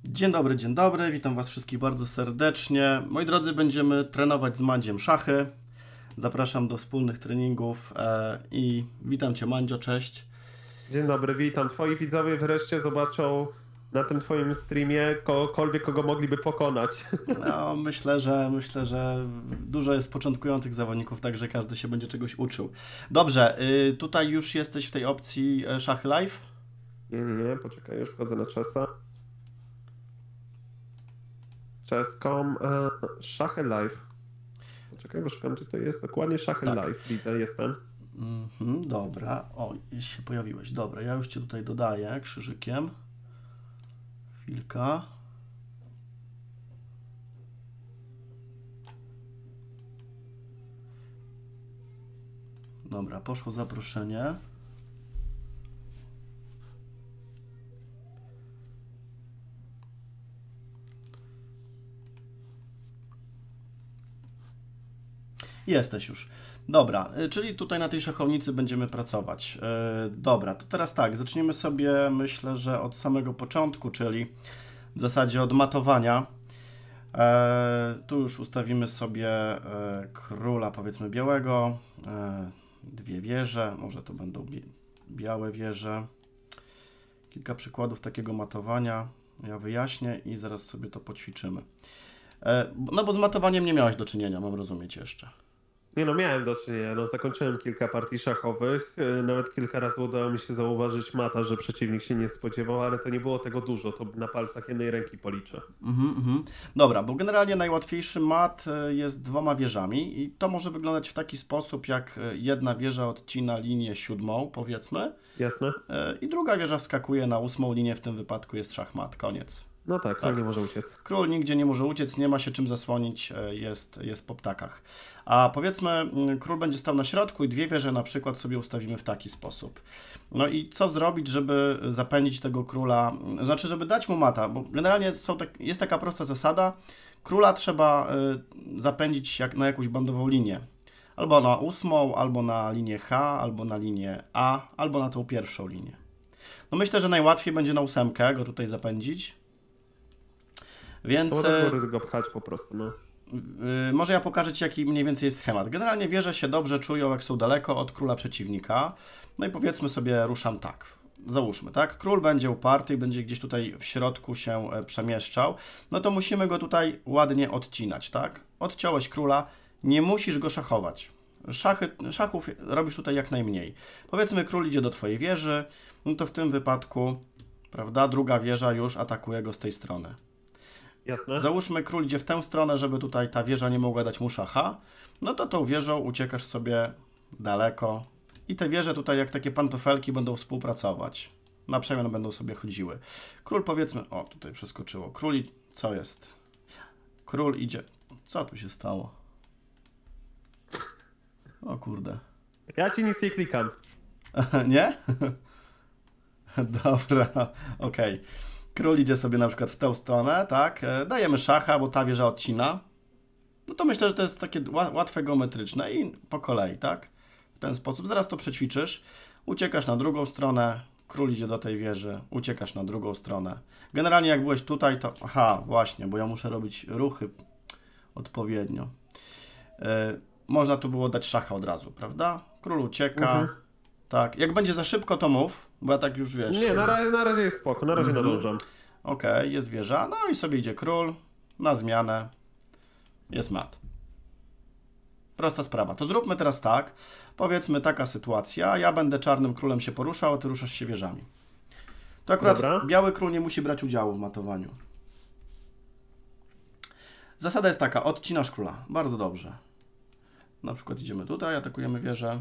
Dzień dobry, witam Was wszystkich bardzo serdecznie. Moi drodzy, będziemy trenować z Mandziem szachy. Zapraszam do wspólnych treningów i witam Cię, Mandzio, cześć. Dzień dobry, witam. Twoi widzowie wreszcie zobaczą na tym Twoim streamie kogokolwiek, kogo mogliby pokonać. No, myślę, że dużo jest początkujących zawodników, także każdy się będzie czegoś uczył. Dobrze, tutaj już jesteś w tej opcji szachy live? Nie, poczekaj, już wchodzę na czasa. Chess.com, szachy live. Poczekaj, bo szukam, czy to jest dokładnie szachy Tak. live. Widzę, jestem. Dobra, o, już się pojawiłeś. Dobra, ja już Cię tutaj dodaję krzyżykiem. Chwilka. Dobra, poszło zaproszenie. Jesteś już. Dobra, czyli tutaj na tej szachownicy będziemy pracować. Dobra, to teraz tak, zaczniemy sobie, myślę, że od samego początku, czyli w zasadzie od matowania. Tu już ustawimy sobie króla, powiedzmy, białego. Dwie wieże, może to będą białe wieże. Kilka przykładów takiego matowania. Ja wyjaśnię i zaraz sobie to poćwiczymy. No bo z matowaniem nie miałeś do czynienia, mam rozumieć jeszcze. Nie no, miałem do czynienia. No, zakończyłem kilka partii szachowych. Nawet kilka razy udało mi się zauważyć mata, że przeciwnik się nie spodziewał, ale to nie było tego dużo. To na palcach jednej ręki policzę. Dobra, bo generalnie najłatwiejszy mat jest dwoma wieżami i to może wyglądać w taki sposób, jak jedna wieża odcina linię 7, powiedzmy. Jasne? I druga wieża wskakuje na 8 linię, w tym wypadku jest szachmat, koniec. No tak, tak. Nie może uciec. Król nigdzie nie może uciec, nie ma się czym zasłonić, jest po ptakach. A powiedzmy, król będzie stał na środku i dwie wieże na przykład sobie ustawimy w taki sposób. No i co zrobić, żeby zapędzić tego króla, znaczy, żeby dać mu mata, bo generalnie jest taka prosta zasada, króla trzeba zapędzić na jakąś bandową linię. Albo na 8, albo na linię H, albo na linię A, albo na tą pierwszą linię. No myślę, że najłatwiej będzie na 8 go tutaj zapędzić. Więc to go pchać po prostu, no. Może ja pokażę Ci, jaki mniej więcej jest schemat. Generalnie wieże się dobrze czują, jak są daleko od króla przeciwnika. No i powiedzmy sobie, ruszam tak. Załóżmy, tak? Król będzie uparty i będzie gdzieś tutaj w środku się przemieszczał. No to musimy go tutaj ładnie odcinać, tak? Odciąłeś króla, nie musisz go szachować. Szachów robisz tutaj jak najmniej. Powiedzmy, król idzie do Twojej wieży, no to w tym wypadku, prawda, druga wieża już atakuje go z tej strony. Jasne. Załóżmy, król idzie w tę stronę, żeby tutaj ta wieża nie mogła dać mu szacha. No to tą wieżą uciekasz sobie daleko. I te wieże tutaj jak takie pantofelki będą współpracować. Na przemian będą sobie chodziły. Król, powiedzmy... O, tutaj przeskoczyło. Król... Co jest? Król idzie... Co tu się stało? O kurde. Ja ci nic nie klikam. Nie? Dobra, okej. Król idzie sobie na przykład w tę stronę, tak? Dajemy szacha, bo ta wieża odcina. No to myślę, że to jest takie łatwe geometryczne i po kolei, tak? W ten sposób. Zaraz to przećwiczysz. Uciekasz na drugą stronę, król idzie do tej wieży, uciekasz na drugą stronę. Generalnie jak byłeś tutaj, to... Aha, właśnie, bo ja muszę robić ruchy odpowiednio. Można tu było dać szacha od razu, prawda? Król ucieka. Tak, jak będzie za szybko, to mów, bo ja tak już wiesz... Nie, na razie jest spoko, na razie nadążam. Okej, jest wieża, no i sobie idzie król, na zmianę, jest mat. Prosta sprawa. To zróbmy teraz tak, powiedzmy taka sytuacja, ja będę czarnym królem się poruszał, a ty ruszasz się wieżami. To akurat biały król nie musi brać udziału w matowaniu. Zasada jest taka, odcinasz króla, bardzo dobrze. Na przykład idziemy tutaj, atakujemy wieżę.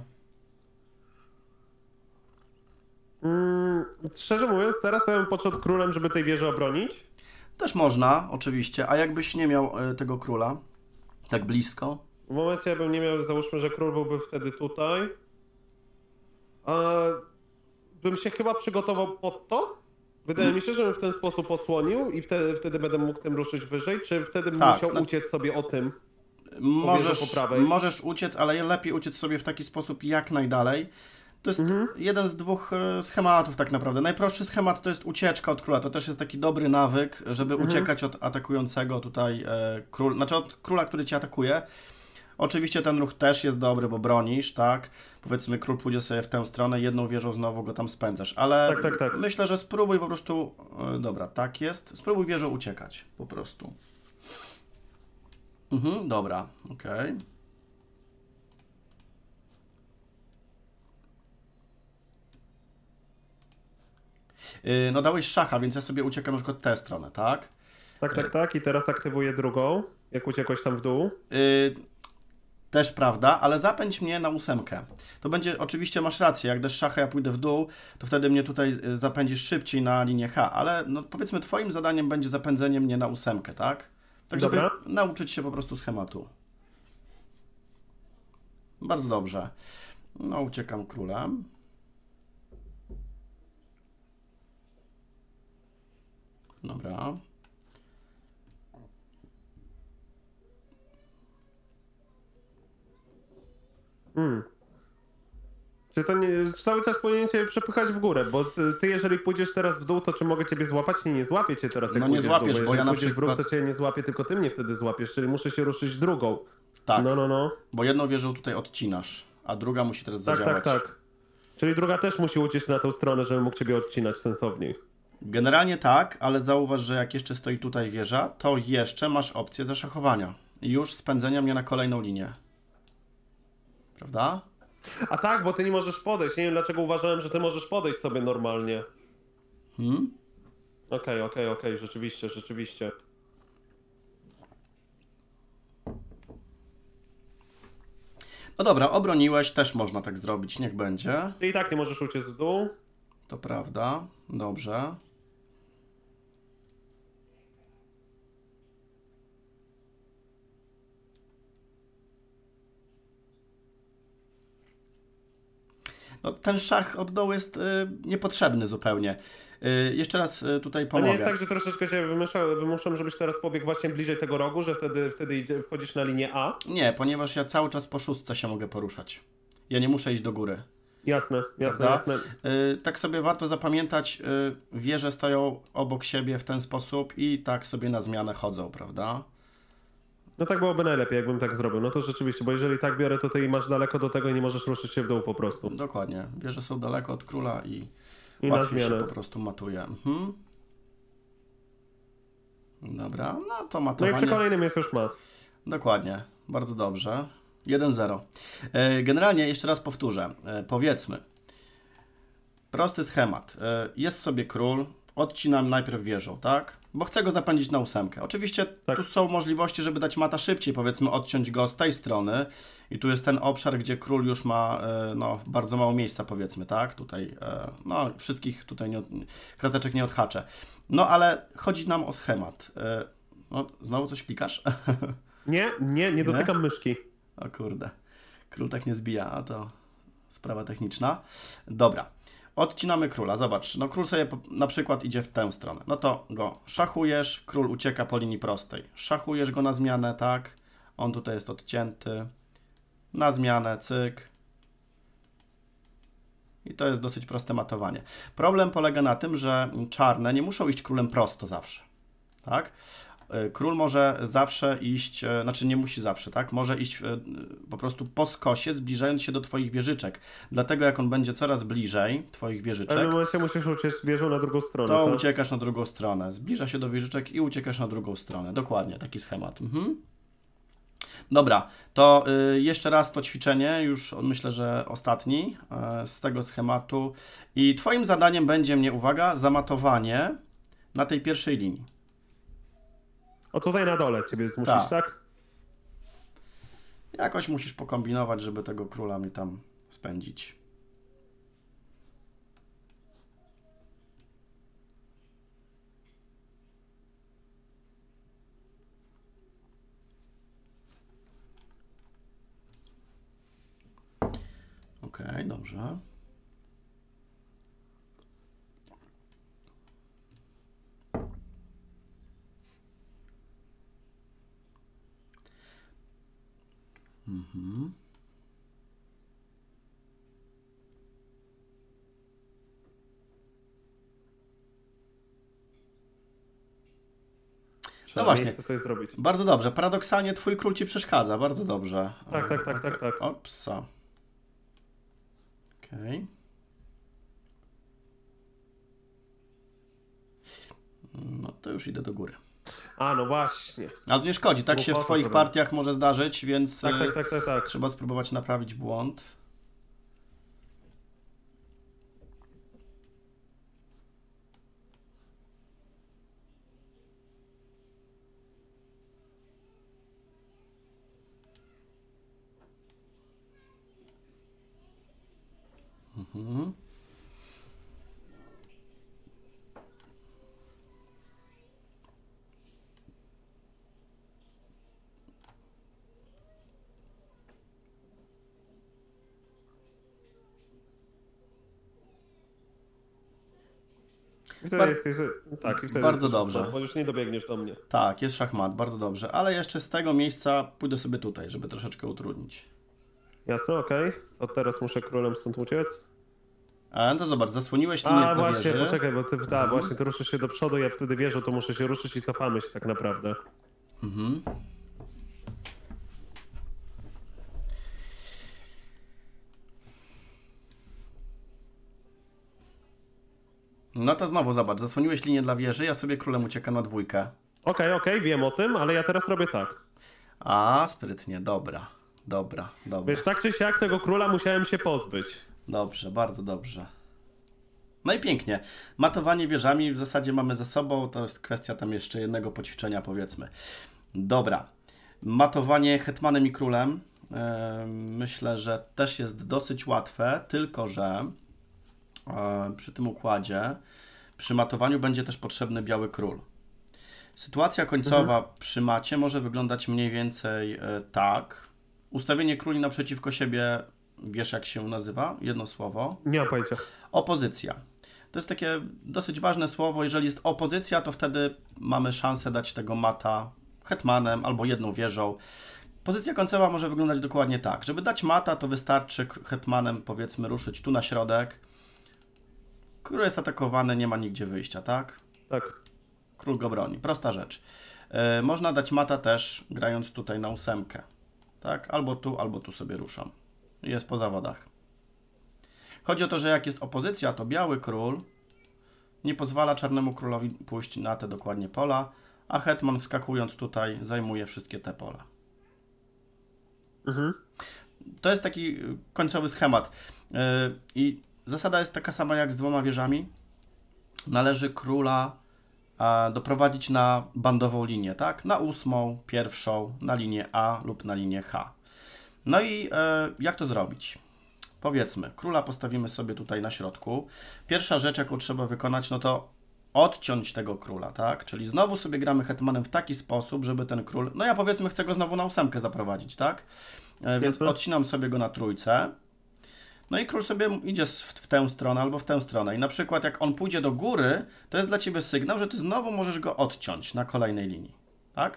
Szczerze mówiąc, teraz to bym podszedł królem, żeby tej wieży obronić. Też można, oczywiście, a jakbyś nie miał tego króla tak blisko? W momencie, jakbym nie miał, załóżmy, że król byłby wtedy tutaj, bym się chyba przygotował pod to. Wydaje mi się, że bym w ten sposób osłonił i wtedy będę mógł tym ruszyć wyżej, czy wtedy bym musiał uciec sobie o tym? Możesz uciec, ale lepiej uciec sobie w taki sposób jak najdalej. To jest jeden z dwóch schematów tak naprawdę. Najprostszy schemat to jest ucieczka od króla. To też jest taki dobry nawyk, żeby uciekać od atakującego tutaj król, znaczy od króla, który cię atakuje. Oczywiście ten ruch też jest dobry, bo bronisz, tak? Powiedzmy, król pójdzie sobie w tę stronę, jedną wieżą znowu go tam spędzasz, ale Tak. myślę, że spróbuj po prostu, dobra, tak jest, spróbuj wieżą uciekać, po prostu. Dobra, okej. No dałeś szacha, więc ja sobie uciekam na przykład tę stronę, tak? Tak. I teraz aktywuję drugą, jak uciekłeś tam w dół. Też prawda, ale zapędź mnie na 8. To będzie, oczywiście masz rację, jak dasz szacha, ja pójdę w dół, to wtedy mnie tutaj zapędzisz szybciej na linię H, ale no powiedzmy twoim zadaniem będzie zapędzenie mnie na 8, tak? Tak, żeby nauczyć się po prostu schematu. Bardzo dobrze. No, uciekam królem. Dobra. Czy to nie, cały czas powinien cię przepychać w górę, bo ty jeżeli pójdziesz teraz w dół, to czy mogę ciebie złapać? Nie złapię cię teraz, jak no nie złapiesz, w dół, bo ja na pójdziesz przykład... w róg, to cię nie złapię, tylko ty mnie wtedy złapiesz, czyli muszę się ruszyć drugą. Tak, No. Bo jedną wieżą tutaj odcinasz, a druga musi teraz zadziałać. Tak. Czyli druga też musi uciec na tą stronę, żeby mógł ciebie odcinać sensowniej. Generalnie tak, ale zauważ, że jak jeszcze stoi tutaj wieża, to jeszcze masz opcję zaszachowania. I już spędzenia mnie na kolejną linię. Prawda? A tak, bo ty nie możesz podejść. Nie wiem, dlaczego uważałem, że ty możesz podejść sobie normalnie. Okej, rzeczywiście. No dobra, obroniłeś, też można tak zrobić, niech będzie. Ty i tak nie możesz uciec w dół. To prawda, dobrze. No, ten szach od dołu jest niepotrzebny zupełnie. Jeszcze raz tutaj pomogę. A nie jest tak, że troszeczkę cię wymuszam, żebyś teraz pobiegł właśnie bliżej tego rogu, że wtedy wchodzisz na linię A? Nie, ponieważ ja cały czas po 6 się mogę poruszać. Ja nie muszę iść do góry. Jasne. Tak sobie warto zapamiętać, wieże stoją obok siebie w ten sposób i tak sobie na zmianę chodzą, prawda? No tak byłoby najlepiej, jakbym tak zrobił. No to rzeczywiście, bo jeżeli tak biorę, to ty masz daleko do tego i nie możesz ruszyć się w dół po prostu. Dokładnie. Wieże są daleko od króla i I łatwiej się po prostu matuje. Dobra, no to matowanie. No i przy kolejnym jest już mat. Dokładnie, bardzo dobrze. 1-0. Generalnie, jeszcze raz powtórzę, powiedzmy, prosty schemat. Jest sobie król, odcinam najpierw wieżą, tak? Bo chcę go zapędzić na 8. Oczywiście tu są możliwości, żeby dać mata szybciej, powiedzmy odciąć go z tej strony. I tu jest ten obszar, gdzie król już ma no, bardzo mało miejsca, powiedzmy, tak? Tutaj, no, wszystkich tutaj krateczek nie odhaczę. No, ale chodzi nam o schemat. No, znowu coś klikasz? Nie dotykam myszki. O kurde, król tak nie zbija, a to sprawa techniczna. Dobra, odcinamy króla, zobacz, no król sobie na przykład idzie w tę stronę, no to go szachujesz, król ucieka po linii prostej, szachujesz go na zmianę, tak, on tutaj jest odcięty, na zmianę, cyk. I to jest dosyć proste matowanie. Problem polega na tym, że czarne nie muszą iść królem prosto zawsze, tak? Król może zawsze iść, znaczy nie musi zawsze, tak? Może iść po prostu po skosie, zbliżając się do twoich wieżyczek. Dlatego jak on będzie coraz bliżej twoich wieżyczek, W pewnym momencie musisz uciec wieżą na drugą stronę. to uciekasz na drugą stronę. Zbliża się do wieżyczek i uciekasz na drugą stronę. Dokładnie, taki schemat. Dobra, to jeszcze raz to ćwiczenie, już myślę, że ostatni z tego schematu. I twoim zadaniem będzie mnie, uwaga, zamatowanie na tej pierwszej linii. O tutaj na dole ciebie zmusić, tak? Jakoś musisz pokombinować, żeby tego króla mi tam spędzić. Okej, dobrze. Trzeba właśnie. miejsce sobie zrobić. Bardzo dobrze. Paradoksalnie twój król ci przeszkadza. Bardzo dobrze. Tak. Opsa. Okej. No to już idę do góry. A, no właśnie. Ale to nie szkodzi, tak się w twoich partiach może zdarzyć, więc Tak. trzeba spróbować naprawić błąd. Mhm. I wtedy tak, i wtedy bardzo jest dobrze. szachmat, bo już nie dobiegniesz do mnie. Tak, jest szachmat, bardzo dobrze. Ale jeszcze z tego miejsca pójdę sobie tutaj, żeby troszeczkę utrudnić. Jasne, okej. To teraz muszę królem stąd uciec. No to zobacz, zasłoniłeś linię dla właśnie, wieży. poczekaj, bo właśnie, ty ruszysz się do przodu, ja wtedy wierzę, to muszę się ruszyć i cofamy się tak naprawdę. Mhm. No to znowu zobacz, zasłoniłeś linię dla wieży, ja sobie królem uciekam na dwójkę. Okej, wiem o tym, ale ja teraz robię tak. Sprytnie, dobra. Wiesz, tak czy siak tego króla musiałem się pozbyć. Dobrze, bardzo dobrze. No i pięknie. Matowanie wieżami w zasadzie mamy za sobą, to jest kwestia tam jeszcze jednego poćwiczenia, powiedzmy. Dobra. Matowanie hetmanem i królem myślę, że też jest dosyć łatwe, tylko że przy tym układzie, przy matowaniu będzie też potrzebny biały król. Sytuacja końcowa przy macie może wyglądać mniej więcej tak. Ustawienie króli naprzeciwko siebie, wiesz jak się nazywa? Jedno słowo. Nie mam pojęcia. Opozycja. To jest takie dosyć ważne słowo. Jeżeli jest opozycja, to wtedy mamy szansę dać tego mata hetmanem albo jedną wieżą. Pozycja końcowa może wyglądać dokładnie tak. Żeby dać mata, to wystarczy hetmanem, powiedzmy, ruszyć tu na środek. Król jest atakowany, nie ma nigdzie wyjścia, tak? Tak. Król go broni. Prosta rzecz. Można dać mata też, grając tutaj na 8. Tak? Albo tu sobie ruszam. Jest po zawodach. Chodzi o to, że jak jest opozycja, to biały król nie pozwala czarnemu królowi pójść na te dokładnie pola, a hetman wskakując tutaj zajmuje wszystkie te pola. To jest taki końcowy schemat. I zasada jest taka sama jak z dwoma wieżami. Należy króla doprowadzić na bandową linię, tak? Na 8, pierwszą, na linię A lub na linię H. No i jak to zrobić? Powiedzmy, króla postawimy sobie tutaj na środku. Pierwsza rzecz, jaką trzeba wykonać, no to odciąć tego króla, tak? Czyli znowu sobie gramy hetmanem w taki sposób, żeby ten król, no ja powiedzmy chcę go znowu na 8 zaprowadzić, tak? Więc odcinam sobie go na trójce. No i król sobie idzie w tę stronę albo w tę stronę. I na przykład jak on pójdzie do góry, to jest dla ciebie sygnał, że ty znowu możesz go odciąć na kolejnej linii, tak?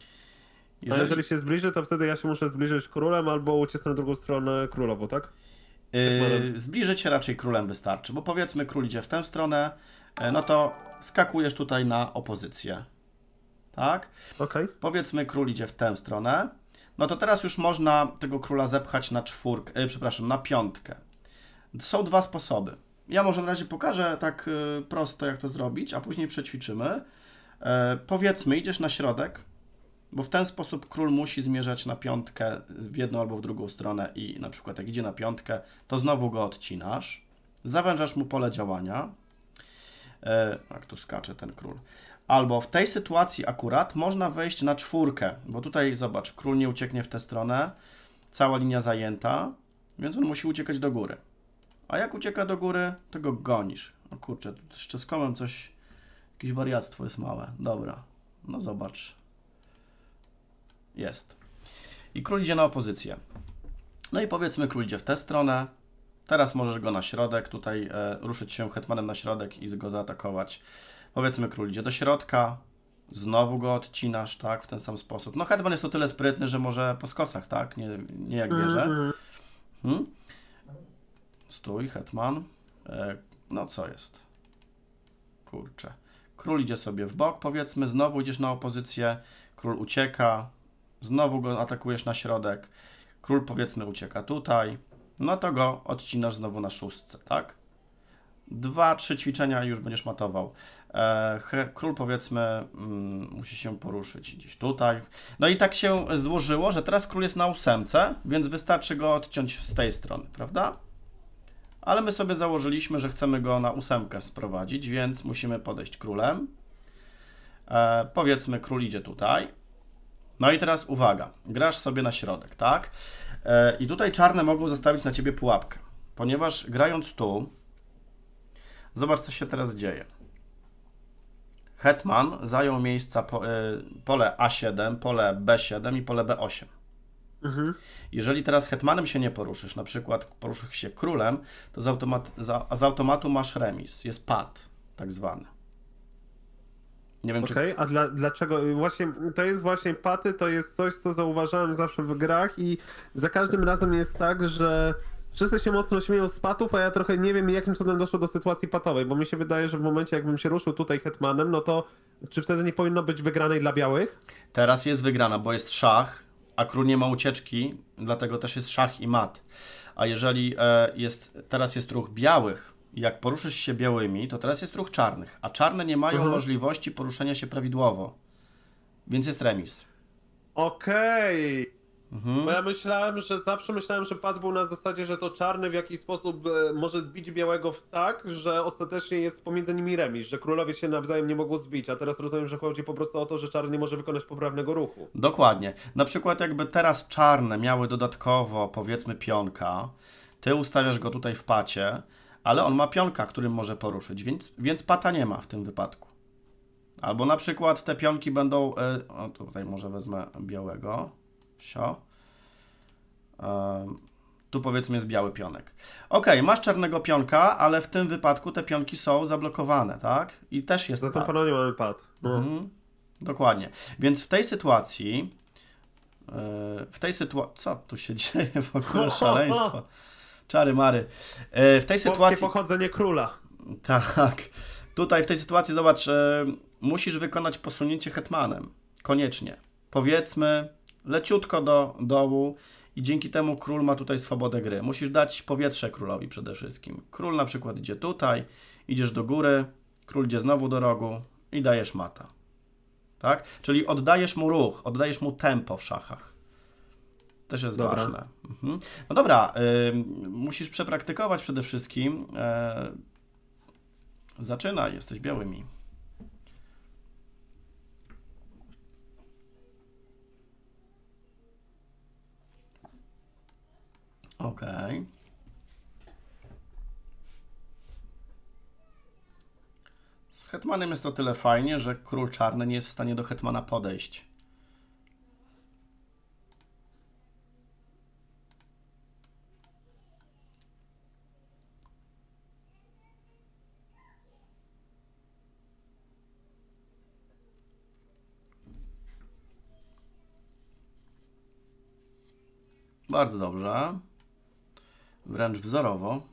A jeżeli się zbliży, to wtedy ja się muszę zbliżyć królem albo uciec na drugą stronę królową, tak? Zbliżyć się raczej królem wystarczy, bo powiedzmy król idzie w tę stronę, no to skakujesz tutaj na opozycję, tak? Okej. Powiedzmy król idzie w tę stronę, no to teraz już można tego króla zepchać na na 5. Są dwa sposoby. Ja może na razie pokażę tak prosto jak to zrobić, a później przećwiczymy. Powiedzmy idziesz na środek, bo w ten sposób król musi zmierzać na 5 w jedną albo w drugą stronę i na przykład jak idzie na 5, to znowu go odcinasz, zawężasz mu pole działania, jak tu skacze ten król. Albo w tej sytuacji akurat można wejść na 4, bo tutaj zobacz, król nie ucieknie w tę stronę, cała linia zajęta, więc on musi uciekać do góry. A jak ucieka do góry, to go gonisz. O kurczę, tu z czeskomem coś, jakieś wariactwo jest małe. Dobra, no zobacz. Jest. I król idzie na opozycję. No i powiedzmy król idzie w tę stronę. Teraz możesz go na środek, tutaj ruszyć się hetmanem na środek i go zaatakować. Powiedzmy król idzie do środka. Znowu go odcinasz, tak, w ten sam sposób. No hetman jest o tyle sprytny, że może po skosach, tak, nie jak bierze. Stój, hetman. No co jest? Kurczę. Król idzie sobie w bok, powiedzmy, znowu idziesz na opozycję, król ucieka, znowu go atakujesz na środek, król powiedzmy ucieka tutaj, no to go odcinasz znowu na szóstce, tak? 2-3 ćwiczenia i już będziesz matował. Król powiedzmy musi się poruszyć gdzieś tutaj. No i tak się złożyło, że teraz król jest na 8, więc wystarczy go odciąć z tej strony, prawda? Ale my sobie założyliśmy, że chcemy go na 8 sprowadzić, więc musimy podejść królem. Powiedzmy król idzie tutaj. No i teraz uwaga, grasz sobie na środek, tak? I tutaj czarne mogą zastawić na ciebie pułapkę, ponieważ grając tu, zobacz, co się teraz dzieje. Hetman zajął miejsca pole A7, pole B7 i pole B8. Jeżeli teraz hetmanem się nie poruszysz, na przykład poruszysz się królem, to z automatu masz remis. Jest pad, tak zwany. Nie wiem, Okej, a dlaczego? Właśnie to jest właśnie paty, to jest coś, co zauważałem zawsze w grach i za każdym razem jest tak, że wszyscy się mocno śmieją z patów, a ja trochę nie wiem, jakim cudem doszło do sytuacji patowej, bo mi się wydaje, że w momencie, jakbym się ruszył tutaj hetmanem, no to czy wtedy nie powinno być wygranej dla białych? Teraz jest wygrana, bo jest szach, a król nie ma ucieczki, dlatego też jest szach i mat. A jeżeli teraz jest ruch białych, jak poruszysz się białymi, to teraz jest ruch czarnych, a czarne nie mają możliwości poruszenia się prawidłowo, więc jest remis. Okej. Bo ja zawsze myślałem, że pad był na zasadzie, że to czarny w jakiś sposób może zbić białego tak, że ostatecznie jest pomiędzy nimi remis, że królowie się nawzajem nie mogą zbić, a teraz rozumiem, że chodzi po prostu o to, że czarny nie może wykonać poprawnego ruchu. Dokładnie. Na przykład jakby teraz czarne miały dodatkowo, powiedzmy, pionka, ty ustawiasz go tutaj w pacie, ale on ma pionka, którym może poruszyć, więc pata nie ma w tym wypadku. Albo na przykład te pionki będą... O, tutaj może wezmę białego. Sio. Tu powiedzmy jest biały pionek. Ok, masz czarnego pionka, ale w tym wypadku te pionki są zablokowane, tak? I też jest Zatem ponownie mamy pad. Dokładnie. Więc w tej sytuacji... Co tu się dzieje w ogóle? Szaleństwo. Czary mary. W tej sytuacji... pochodzenie króla. Tak. Tutaj w tej sytuacji, zobacz, musisz wykonać posunięcie hetmanem. Koniecznie. Powiedzmy leciutko do dołu i dzięki temu król ma tutaj swobodę gry. Musisz dać powietrze królowi przede wszystkim. Król na przykład idzie tutaj, idziesz do góry, król idzie znowu do rogu i dajesz mata. Tak? Czyli oddajesz mu ruch, oddajesz mu tempo w szachach. Też jest ważne. No dobra, musisz przepraktykować przede wszystkim. Zaczynaj, jesteś białymi. Ok. Z hetmanem jest to tyle fajnie, że król czarny nie jest w stanie do hetmana podejść. Bardzo dobrze. Wręcz wzorowo.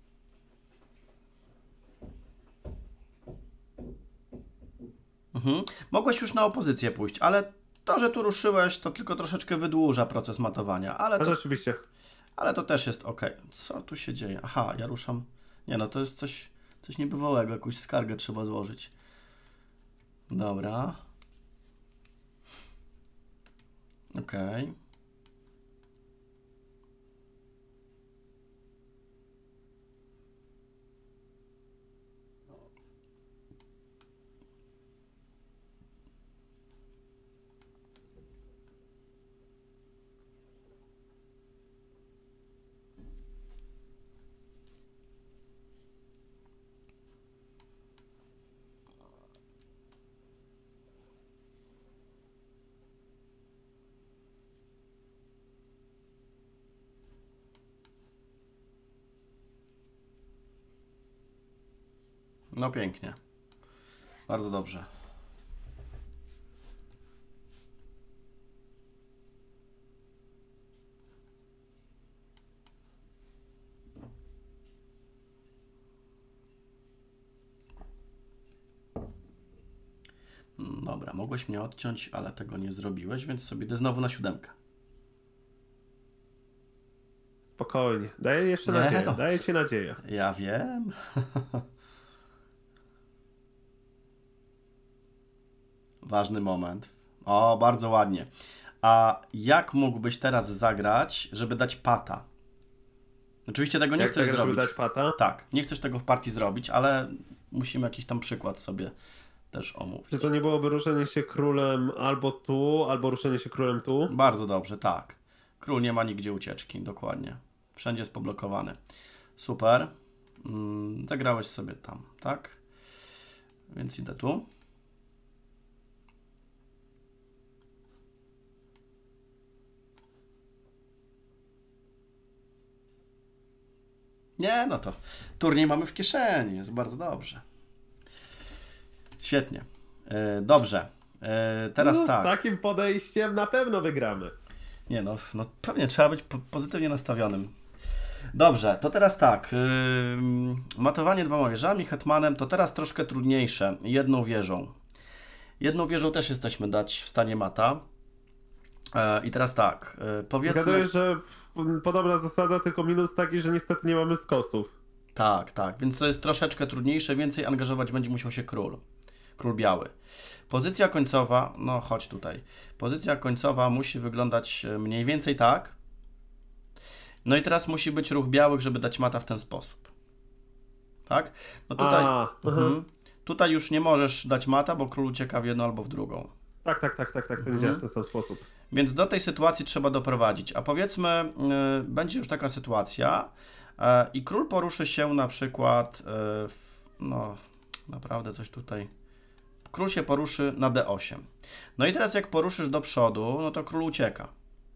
Mogłeś już na opozycję pójść, ale to, że tu ruszyłeś, to tylko troszeczkę wydłuża proces matowania. Rzeczywiście. Ale to też jest ok. Co tu się dzieje? Aha, ja ruszam. Nie no, to jest coś niebywałego. Jakąś skargę trzeba złożyć. Dobra. Okej. No pięknie. Bardzo dobrze. Dobra, mogłeś mnie odciąć, ale tego nie zrobiłeś, więc sobie idę znowu na 7. Spokojnie, daję jeszcze Nie, nadzieję, no. daję ci nadzieję. Ja wiem. Ważny moment. O, bardzo ładnie. A jak mógłbyś teraz zagrać, żeby dać pata? Oczywiście tego nie Jak chcesz tak, zrobić. żeby dać pata? Tak, nie chcesz tego w partii zrobić, ale musimy jakiś tam przykład sobie też omówić. Czy to nie byłoby ruszenie się królem albo tu, albo ruszenie się królem tu? Bardzo dobrze, tak. Król nie ma nigdzie ucieczki, dokładnie. Wszędzie jest poblokowany. Super. Zagrałeś sobie tam, tak? Więc idę tu. Nie, no to turniej mamy w kieszeni, jest bardzo dobrze. Świetnie. Dobrze. Teraz No, tak. z takim podejściem na pewno wygramy. Nie no, pewnie trzeba być pozytywnie nastawionym. Dobrze, to teraz tak. Matowanie 2 wieżami, hetmanem to teraz troszkę trudniejsze. Jedną wieżą. Jedną wieżą też jesteśmy dać w stanie mata. I teraz tak, powiedzmy... Zgaduję, że podobna zasada, tylko minus taki, że niestety nie mamy skosów. Tak, tak, więc to jest troszeczkę trudniejsze, więcej angażować będzie musiał się król. Król biały. Pozycja końcowa, no chodź tutaj. Pozycja końcowa musi wyglądać mniej więcej tak. No i teraz musi być ruch białych, żeby dać mata w ten sposób. Tak? No tutaj, tutaj już nie możesz dać mata, bo król ucieka w jedną albo w drugą. Tak, to nie działa w ten sam sposób. Więc do tej sytuacji trzeba doprowadzić. A powiedzmy, będzie już taka sytuacja i król poruszy się na przykład, no naprawdę coś tutaj... Król się poruszy na D8. No i teraz jak poruszysz do przodu, no to król ucieka.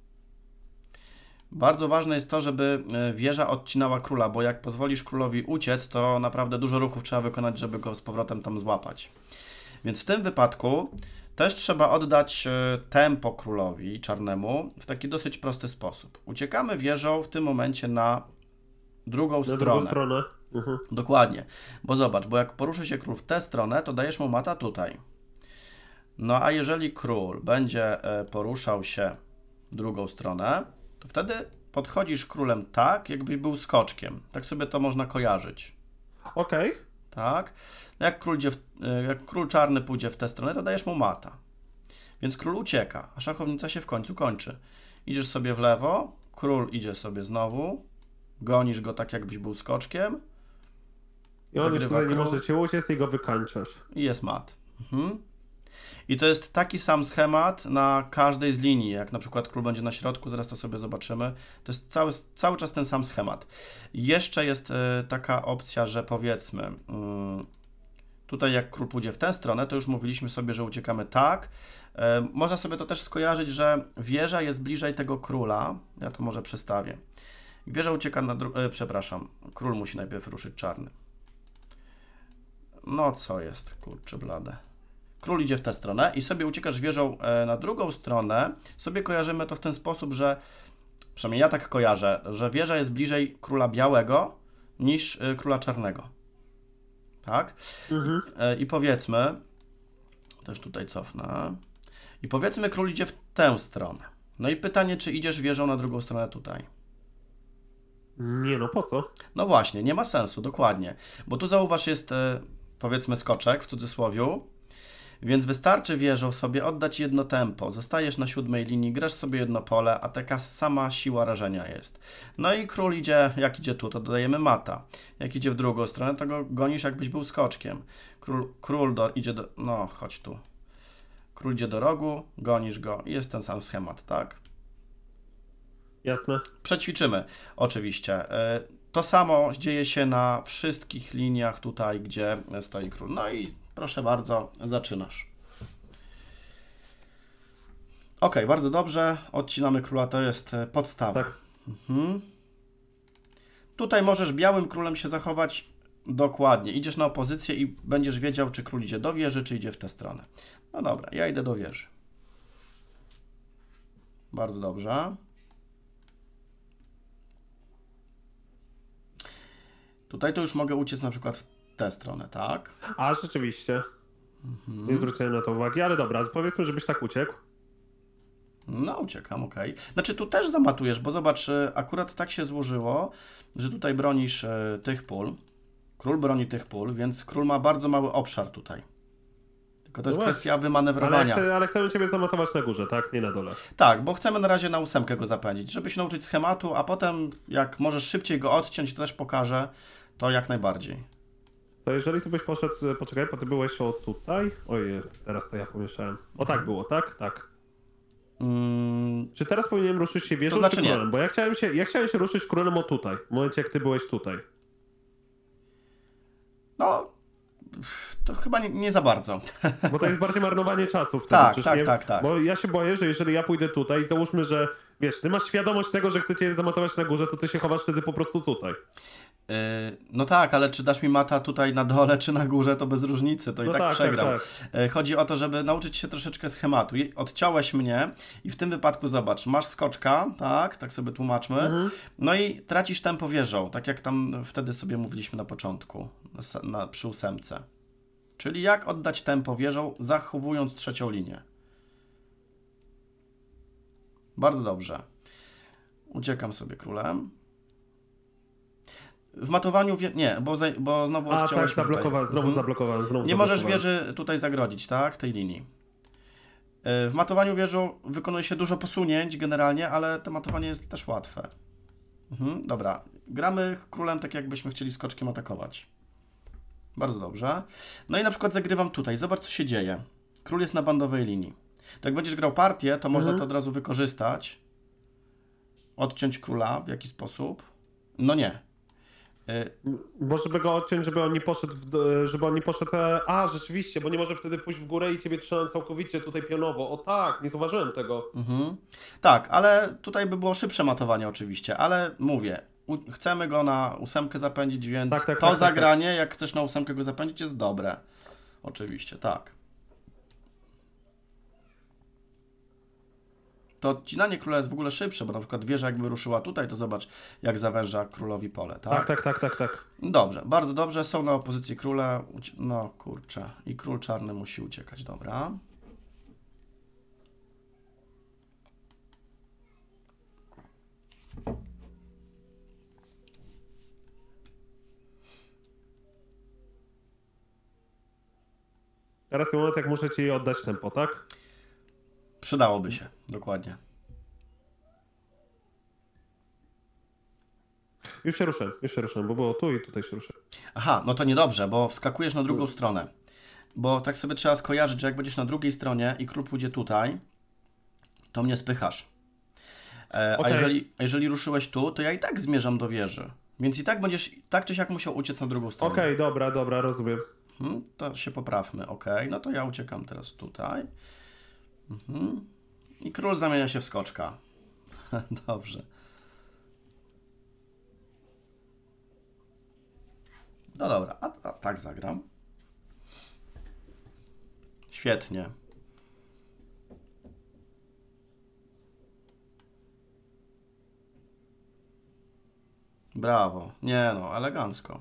Bardzo ważne jest to, żeby wieża odcinała króla, bo jak pozwolisz królowi uciec, to naprawdę dużo ruchów trzeba wykonać, żeby go z powrotem tam złapać. Więc w tym wypadku też trzeba oddać tempo królowi czarnemu w taki dosyć prosty sposób. Uciekamy wieżą w tym momencie na drugą stronę. Drugą stronę. Dokładnie, bo zobacz, bo jak poruszy się król w tę stronę, to dajesz mu mata tutaj. No a jeżeli król będzie poruszał się w drugą stronę, to wtedy podchodzisz królem tak, jakbyś był skoczkiem. Tak sobie to można kojarzyć. Okej. Tak? No jak król czarny pójdzie w tę stronę, to dajesz mu mata. Więc król ucieka, a szachownica się w końcu kończy. Idziesz sobie w lewo, król idzie sobie znowu, gonisz go tak, jakbyś był skoczkiem. I on już tutaj nie może cię uciec i go wykańczasz. I jest mat. I to jest taki sam schemat na każdej z linii. Jak na przykład król będzie na środku, zaraz to sobie zobaczymy. To jest cały czas ten sam schemat. Jeszcze jest taka opcja, że powiedzmy, tutaj jak król pójdzie w tę stronę, to już mówiliśmy sobie, że uciekamy tak. Można sobie to też skojarzyć, że wieża jest bliżej tego króla. Ja to może przestawię. Wieża ucieka na przepraszam, król musi najpierw ruszyć czarny. No co jest, kurczę blade. Król idzie w tę stronę i sobie uciekasz wieżą na drugą stronę. Sobie kojarzymy to w ten sposób, że, przynajmniej ja tak kojarzę, że wieża jest bliżej króla białego niż króla czarnego. Tak? I powiedzmy, też tutaj cofnę, i powiedzmy król idzie w tę stronę. No i pytanie, czy idziesz wieżą na drugą stronę tutaj? Nie, no po co? No właśnie, nie ma sensu, dokładnie. Bo tu zauważ jest, powiedzmy, skoczek w cudzysłowiu, więc wystarczy wieżą sobie oddać jedno tempo. Zostajesz na 7 linii, grasz sobie jedno pole, a taka sama siła rażenia jest. No i król idzie, jak idzie tu, to dodajemy mata. Jak idzie w drugą stronę, to go gonisz, jakbyś był skoczkiem. Król idzie do... No, chodź tu. Król idzie do rogu, gonisz go i jest ten sam schemat, tak? Jasne. Przećwiczymy, oczywiście. To samo dzieje się na wszystkich liniach tutaj, gdzie stoi król. No i proszę bardzo, zaczynasz. Ok, bardzo dobrze. Odcinamy króla, to jest podstawa. Tak. Tutaj możesz białym królem się zachować dokładnie. Idziesz na opozycję i będziesz wiedział, czy król idzie do wieży, czy idzie w tę stronę. No dobra, ja idę do wieży. Bardzo dobrze. Tutaj to już mogę uciec na przykład w tę stronę, tak? A, rzeczywiście. Nie zwróciłem na to uwagi, ale dobra, powiedzmy, żebyś tak uciekł. No, uciekam, okej. Znaczy tu też zamatujesz, bo zobacz, akurat tak się złożyło, że tutaj bronisz tych pól. Król broni tych pól, więc król ma bardzo mały obszar tutaj. Tylko to jest kwestia wymanewrowania. Ale chcemy ciebie zamatować na górze, tak? Nie na dole. Tak, bo chcemy na razie na 8 go zapędzić, żeby się nauczyć schematu, a potem jak możesz szybciej go odciąć, to też pokażę, to jak najbardziej. To jeżeli ty byś poszedł, poczekaj, bo ty byłeś o tutaj? Ojej, teraz to ja pomieszałem. O tak było, tak? Tak. Czy teraz powinienem ruszyć się wieżą, to znaczy czy królem? nie. Bo ja chciałem się ruszyć królem o tutaj, w momencie jak ty byłeś tutaj. No, to chyba nie za bardzo. Bo to jest bardziej marnowanie czasu wtedy. Tak, nie? tak. Bo ja się boję, że jeżeli ja pójdę tutaj, załóżmy, że wiesz, ty masz świadomość tego, że chcecie zamatować na górze, to ty się chowasz wtedy po prostu tutaj. No tak, ale czy dasz mi mata tutaj na dole, czy na górze, to bez różnicy, to i tak przegram. Tak. Chodzi o to, żeby nauczyć się troszeczkę schematu. Odciąłeś mnie i w tym wypadku zobacz, masz skoczka, tak sobie tłumaczmy, no i tracisz tempo wieżą, tak jak tam wtedy sobie mówiliśmy na początku, przy 8. Czyli jak oddać tempo wieżą, zachowując trzecią linię. Bardzo dobrze. Uciekam sobie królem. W matowaniu, nie, bo znowu odciąłeś tak, zablokowałem. Nie możesz wieży tutaj zagrodzić, tak, tej linii. W matowaniu wieżą wykonuje się dużo posunięć generalnie, ale to matowanie jest też łatwe. Dobra, gramy królem tak jakbyśmy chcieli skoczkiem atakować. Bardzo dobrze. No i na przykład zagrywam tutaj, zobacz co się dzieje. Król jest na bandowej linii. To jak będziesz grał partię, to można to od razu wykorzystać. Odciąć króla, w jaki sposób? No nie. Bo żeby go odciąć, żeby on nie poszedł, rzeczywiście, bo nie może wtedy pójść w górę i ciebie trzymam całkowicie tutaj pionowo. O tak, nie zauważyłem tego. Tak, ale tutaj by było szybsze matowanie oczywiście, ale mówię, chcemy go na 8 zapędzić, więc zagranie, jak chcesz na 8 go zapędzić, jest dobre. Oczywiście, tak. To odcinanie króla jest w ogóle szybsze, bo na przykład wieża jakby ruszyła tutaj, to zobacz jak zawęża królowi pole, tak? Tak. Dobrze, bardzo dobrze, są na opozycji króle, no kurczę, i król czarny musi uciekać, dobra. Teraz ten moment, jak muszę ci oddać tempo, tak? Przydałoby się, dokładnie. Już się ruszę, bo było tu i tutaj się ruszę. Aha, no to niedobrze, bo wskakujesz na drugą stronę. Bo tak sobie trzeba skojarzyć, że jak będziesz na drugiej stronie i król pójdzie tutaj, to mnie spychasz. A jeżeli ruszyłeś tu, to ja i tak zmierzam do wieży. Więc i tak będziesz tak czy siak musiał uciec na drugą stronę. Okej, dobra, rozumiem. To się poprawmy, no to ja uciekam teraz tutaj. I król zamienia się w skoczka. Dobrze. No dobra, a tak zagram. Świetnie. Brawo. Nie no, elegancko.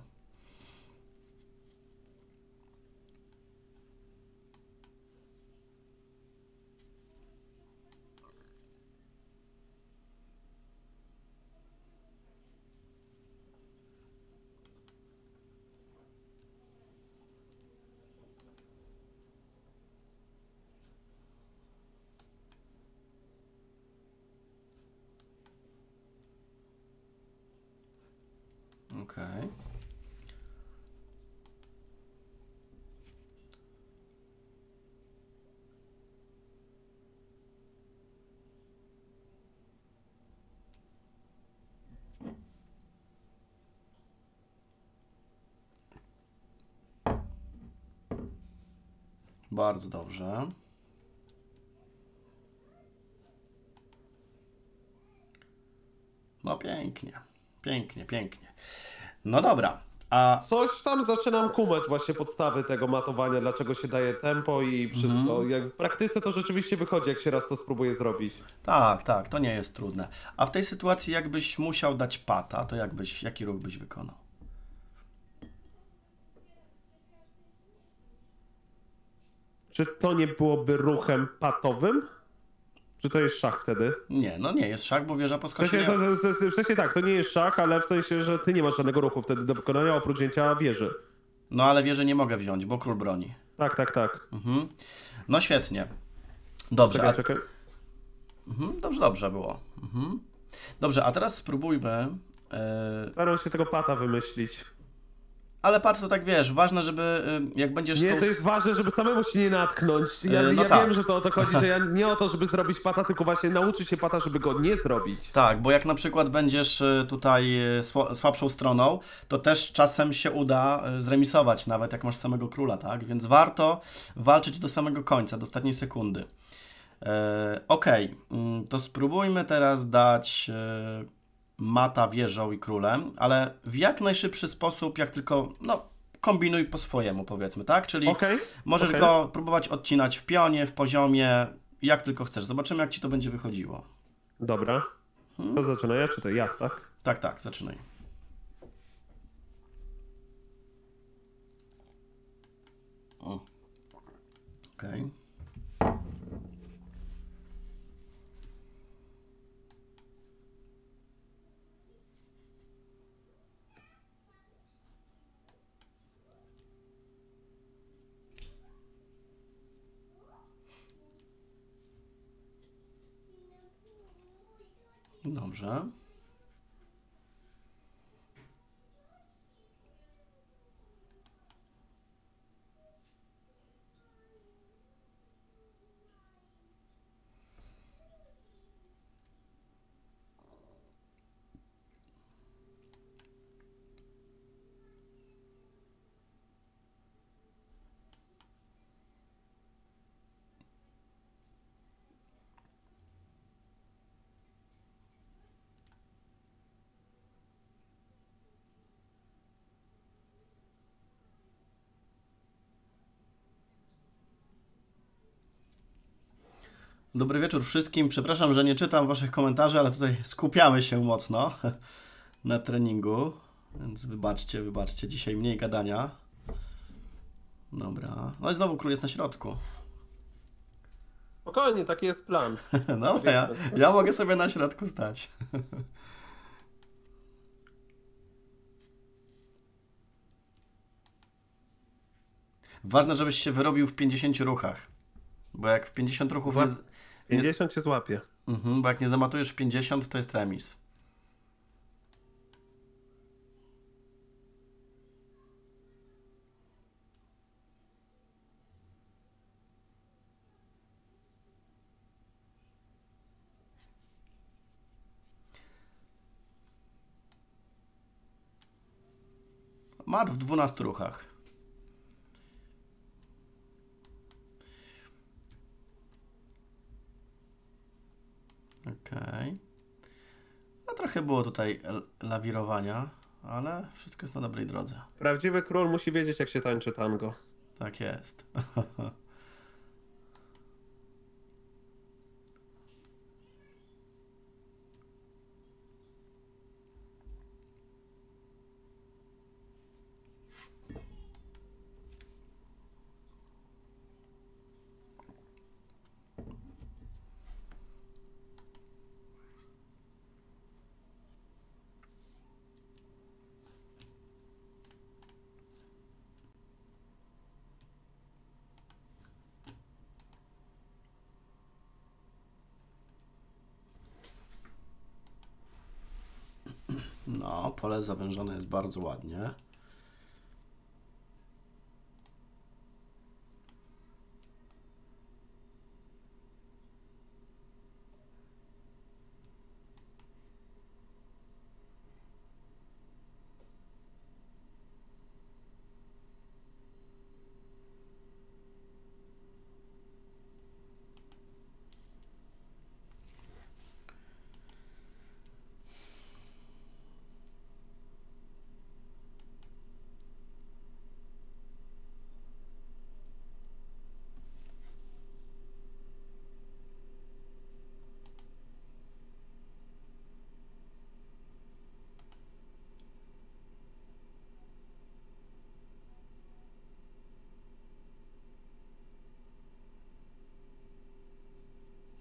Okej. Bardzo dobrze. No pięknie, pięknie. No dobra, a... Coś tam zaczynam kumać właśnie podstawy tego matowania, dlaczego się daje tempo i wszystko. Jak w praktyce to rzeczywiście wychodzi, jak się raz to spróbuje zrobić. Tak, to nie jest trudne. A w tej sytuacji jakbyś musiał dać pata, to jaki ruch byś wykonał? czy to nie byłoby ruchem patowym? Czy to jest szach wtedy? Nie, no nie jest szach, bo wieża po skosie W sensie tak, to nie jest szach, ale w sensie, że ty nie masz żadnego ruchu wtedy do wykonania oprócz wzięcia wieży. No ale wieży nie mogę wziąć, bo król broni. Tak. Mhm. No świetnie. Dobrze. Czekaj. Dobrze było. Dobrze, a teraz spróbujmy... Staram się tego pata wymyślić. Ale patrz, to tak wiesz, ważne, żeby jak będziesz... Nie, to jest ważne, żeby samemu się nie natknąć. Ja tak. wiem, że to o to chodzi, że ja nie o to, żeby zrobić pata, tylko właśnie nauczyć się pata, żeby go nie zrobić. Tak, bo jak na przykład będziesz tutaj słabszą stroną, to też czasem się uda zremisować, nawet jak masz samego króla, tak? Więc warto walczyć do samego końca, do ostatniej sekundy. Okej, to spróbujmy teraz dać mata wieżą i królem, ale w jak najszybszy sposób, jak tylko, no, kombinuj po swojemu, powiedzmy, tak? Czyli możesz go próbować odcinać w pionie, w poziomie, jak tylko chcesz. Zobaczymy, jak ci to będzie wychodziło. Dobra. To zaczyna ja, czy to ja, tak? Tak, zaczynaj. Okej. Dobrze. Dobry wieczór wszystkim. Przepraszam, że nie czytam waszych komentarzy, ale tutaj skupiamy się mocno na treningu, więc wybaczcie, dzisiaj mniej gadania. Dobra. No i znowu król jest na środku. Spokojnie, taki jest plan. Dobra, ja mogę sobie na środku stać. Ważne, żebyś się wyrobił w 50 ruchach. Bo jak w 50 ruchów... 50 się złapie. Bo jak nie zamatujesz w 50, to jest remis. Mat w 12 ruchach. Okej. No trochę było tutaj lawirowania, ale wszystko jest na dobrej drodze. Prawdziwy król musi wiedzieć, jak się tańczy tango. Tak jest. No, pole zawężone jest bardzo ładnie.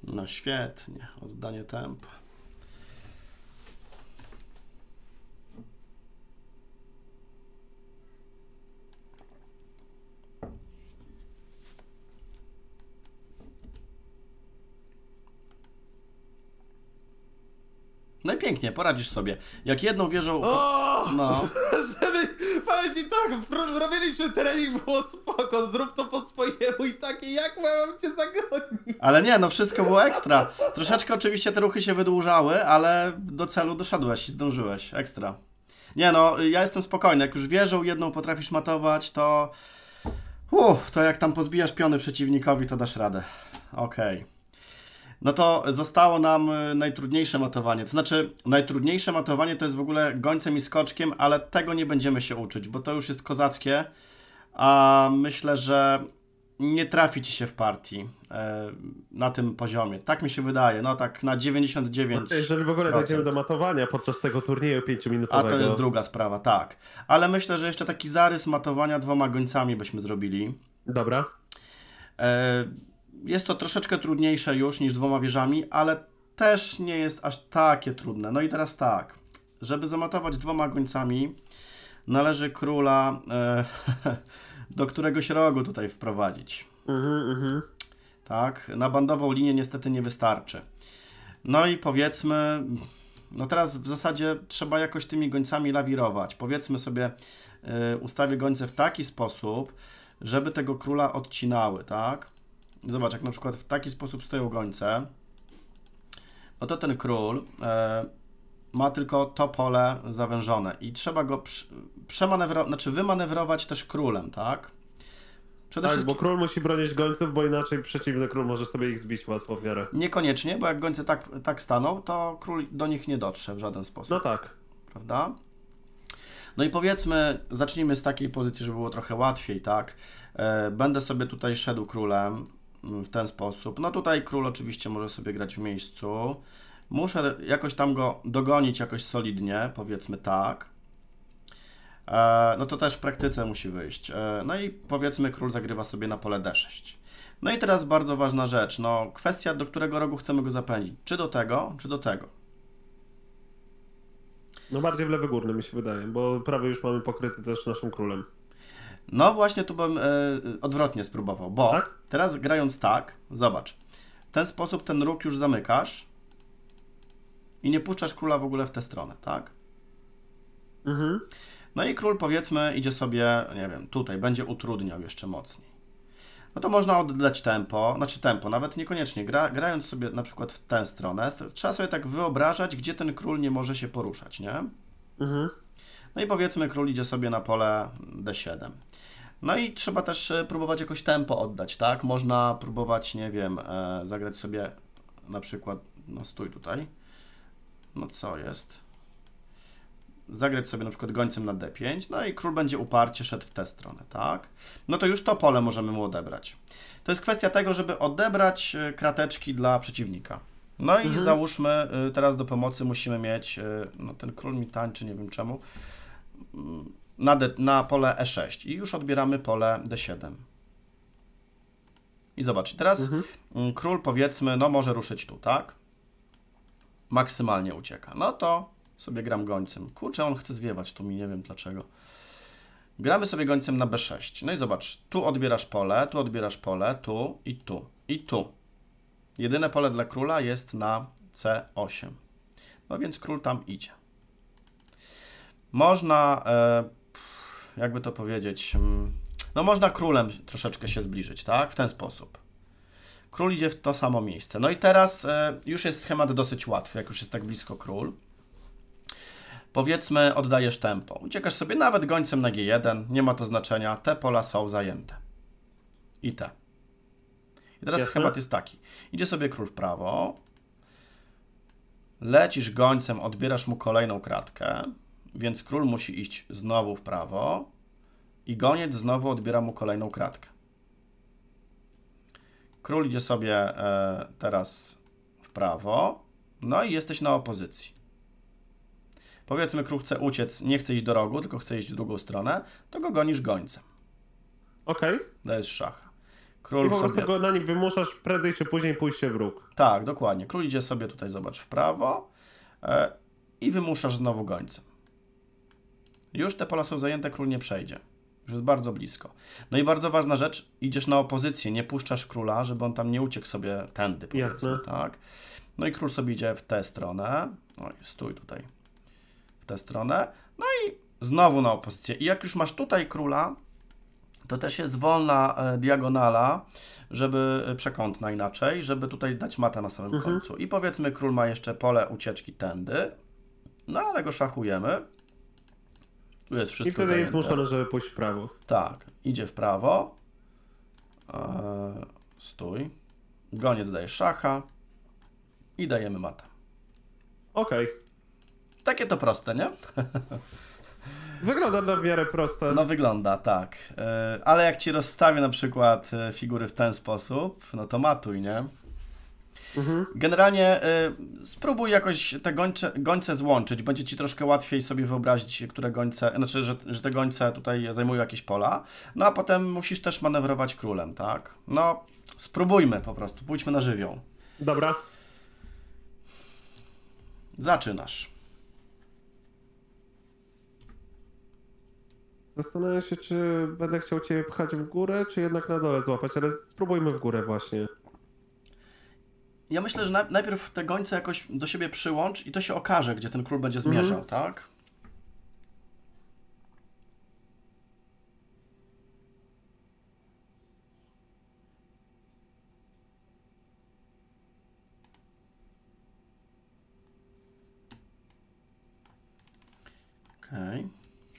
No świetnie, oddanie tempa. No i pięknie, poradzisz sobie. Jak jedną wieżą... O! No. Żeby, powiem ci tak, zrobiliśmy trening, było spoko, zrób to po swojemu i takie, jak mam cię zagonić? Ale nie, no wszystko było ekstra. Troszeczkę oczywiście te ruchy się wydłużały, ale do celu doszedłeś i zdążyłeś. Ekstra. Nie no, ja jestem spokojny. Jak już wieżą jedną potrafisz matować, to... to jak tam pozbijasz piony przeciwnikowi, to dasz radę. Okej. No to zostało nam najtrudniejsze matowanie. To znaczy, najtrudniejsze matowanie to jest w ogóle gońcem i skoczkiem, ale tego nie będziemy się uczyć, bo to już jest kozackie, a myślę, że nie trafi ci się w partii na tym poziomie. Tak mi się wydaje, no tak na 99%. Jeżeli w ogóle dojdziemy do matowania podczas tego turnieju 5-minutowego. A to jest druga sprawa, tak. Ale myślę, że jeszcze taki zarys matowania 2 gońcami byśmy zrobili. Dobra. Jest to troszeczkę trudniejsze już niż 2 wieżami, ale też nie jest aż takie trudne. No i teraz tak, żeby zamatować 2 gońcami, należy króla do któregoś rogu tutaj wprowadzić. Tak, na bandową linię niestety nie wystarczy. No i powiedzmy, no teraz w zasadzie trzeba jakoś tymi gońcami lawirować. Powiedzmy sobie, ustawię gońce w taki sposób, żeby tego króla odcinały, tak? Zobacz, jak na przykład w taki sposób stoją gońce, no to ten król ma tylko to pole zawężone i trzeba go wymanewrować też królem, tak? Przede wszystkim... bo król musi bronić gońców, bo inaczej przeciwny król może sobie ich zbić łatwo w miarę. Niekoniecznie, bo jak gońce tak staną, to król do nich nie dotrze w żaden sposób. No tak. Prawda? No i powiedzmy, zacznijmy z takiej pozycji, żeby było trochę łatwiej, tak? Będę sobie tutaj szedł królem w ten sposób. No tutaj król oczywiście może sobie grać w miejscu. Muszę jakoś tam go dogonić jakoś solidnie, powiedzmy tak. No to też w praktyce musi wyjść. No i powiedzmy król zagrywa sobie na pole D6. No i teraz bardzo ważna rzecz, no kwestia, do którego rogu chcemy go zapędzić. Czy do tego, czy do tego. No bardziej w lewy górny mi się wydaje, bo prawy już mamy pokryty też naszym królem. No właśnie tu bym odwrotnie spróbował, bo tak? Teraz grając tak, zobacz, w ten sposób ten róg już zamykasz i nie puszczasz króla w ogóle w tę stronę, tak? No i król powiedzmy idzie sobie, nie wiem, tutaj będzie utrudniał jeszcze mocniej. No to można oddać tempo, nawet niekoniecznie, grając sobie na przykład w tę stronę, trzeba sobie tak wyobrażać, gdzie ten król nie może się poruszać, nie? No i powiedzmy król idzie sobie na pole D7. No i trzeba też próbować jakoś tempo oddać, tak? Można próbować, nie wiem, zagrać sobie na przykład, no stój tutaj, no co jest? Zagrać sobie na przykład gońcem na D5, no i król będzie uparcie szedł w tę stronę, tak? No to już to pole możemy mu odebrać. To jest kwestia tego, żeby odebrać krateczki dla przeciwnika. No i załóżmy, teraz do pomocy musimy mieć, no ten król mi tańczy, nie wiem czemu, na pole E6 i już odbieramy pole D7. I zobacz, teraz król powiedzmy, no może ruszyć tu, tak? Maksymalnie ucieka. No to sobie gram gońcem. Kurczę, on chce zwiewać, tu mi nie wiem dlaczego. Gramy sobie gońcem na B6. No i zobacz, tu odbierasz pole, tu i tu i tu. Jedyne pole dla króla jest na C8. No więc król tam idzie. Można, jakby to powiedzieć, no można królem troszeczkę się zbliżyć, tak? W ten sposób. Król idzie w to samo miejsce. No i teraz już jest schemat dosyć łatwy, jak już jest tak blisko król. Powiedzmy, oddajesz tempo. Uciekasz sobie nawet gońcem na G1, nie ma to znaczenia, te pola są zajęte. I te. I teraz schemat jest taki. Idzie sobie król w prawo, lecisz gońcem, odbierasz mu kolejną kratkę, więc król musi iść znowu w prawo i goniec znowu odbiera mu kolejną kratkę. Król idzie sobie teraz w prawo, no i jesteś na opozycji. Powiedzmy, król chce uciec, nie chce iść do rogu, tylko chce iść w drugą stronę, to go gonisz gońcem. Okej. Dajesz szacha. Król I po prostu sobie... go na nim wymuszasz prędzej czy później pójście w róg. Tak, dokładnie. Król idzie sobie tutaj, zobacz, w prawo i wymuszasz znowu gońcem. Już te pola są zajęte, król nie przejdzie. Już jest bardzo blisko. No i bardzo ważna rzecz, idziesz na opozycję, nie puszczasz króla, żeby on tam nie uciekł sobie tędy, powiedzmy, Jasne. tak? No i król sobie idzie w tę stronę. Oj, stój tutaj. W tę stronę. No i znowu na opozycję. I jak już masz tutaj króla, to też jest wolna diagonala, żeby przekątna inaczej, żeby tutaj dać matę na samym końcu. I powiedzmy, król ma jeszcze pole ucieczki tędy. No ale go szachujemy. Tu jest wszystko I wtedy zajęte. jest zmuszony, żeby pójść w prawo. Tak, idzie w prawo. Stój. Goniec daje szacha. I dajemy matę. Okej. Takie to proste, nie? Wygląda na w miarę proste. No wygląda, tak. Ale jak ci rozstawię na przykład figury w ten sposób, no to matuj, nie? Generalnie spróbuj jakoś te gońce złączyć. Będzie ci troszkę łatwiej sobie wyobrazić, które gońce, znaczy, że te gońce tutaj zajmują jakieś pola. No a potem musisz też manewrować królem, tak? No, spróbujmy po prostu, pójdźmy na żywioł. Dobra. Zaczynasz. Zastanawiam się, czy będę chciał cię pchać w górę, czy jednak na dole złapać, ale spróbujmy w górę właśnie. Ja myślę, że najpierw te gońce jakoś do siebie przyłącz i to się okaże, gdzie ten król będzie zmierzał, tak? Okej.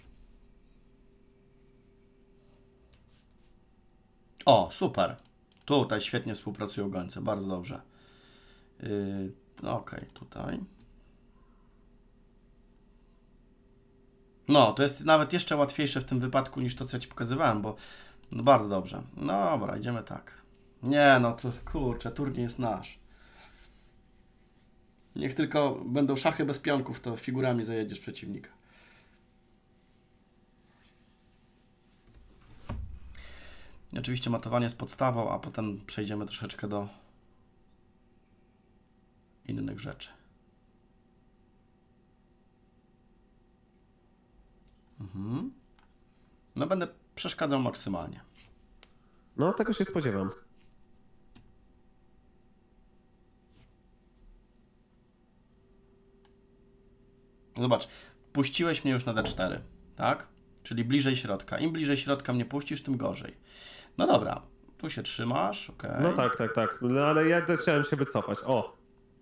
O, super. Tutaj świetnie współpracują gońce, bardzo dobrze. Okej, tutaj. No, to jest nawet jeszcze łatwiejsze w tym wypadku niż to, co ja ci pokazywałem, bo no bardzo dobrze. No dobra, idziemy tak. Nie, no to kurczę, turniej jest nasz. Niech tylko będą szachy bez pionków, to figurami zajedziesz przeciwnika. I oczywiście matowanie jest podstawą, a potem przejdziemy troszeczkę do innych rzeczy. No będę przeszkadzał maksymalnie. No, tego się spodziewam. Zobacz, puściłeś mnie już na D4, tak? Czyli bliżej środka. Im bliżej środka mnie puścisz, tym gorzej. No dobra, tu się trzymasz, okej. No tak, tak, tak. No ale ja chciałem się wycofać. O!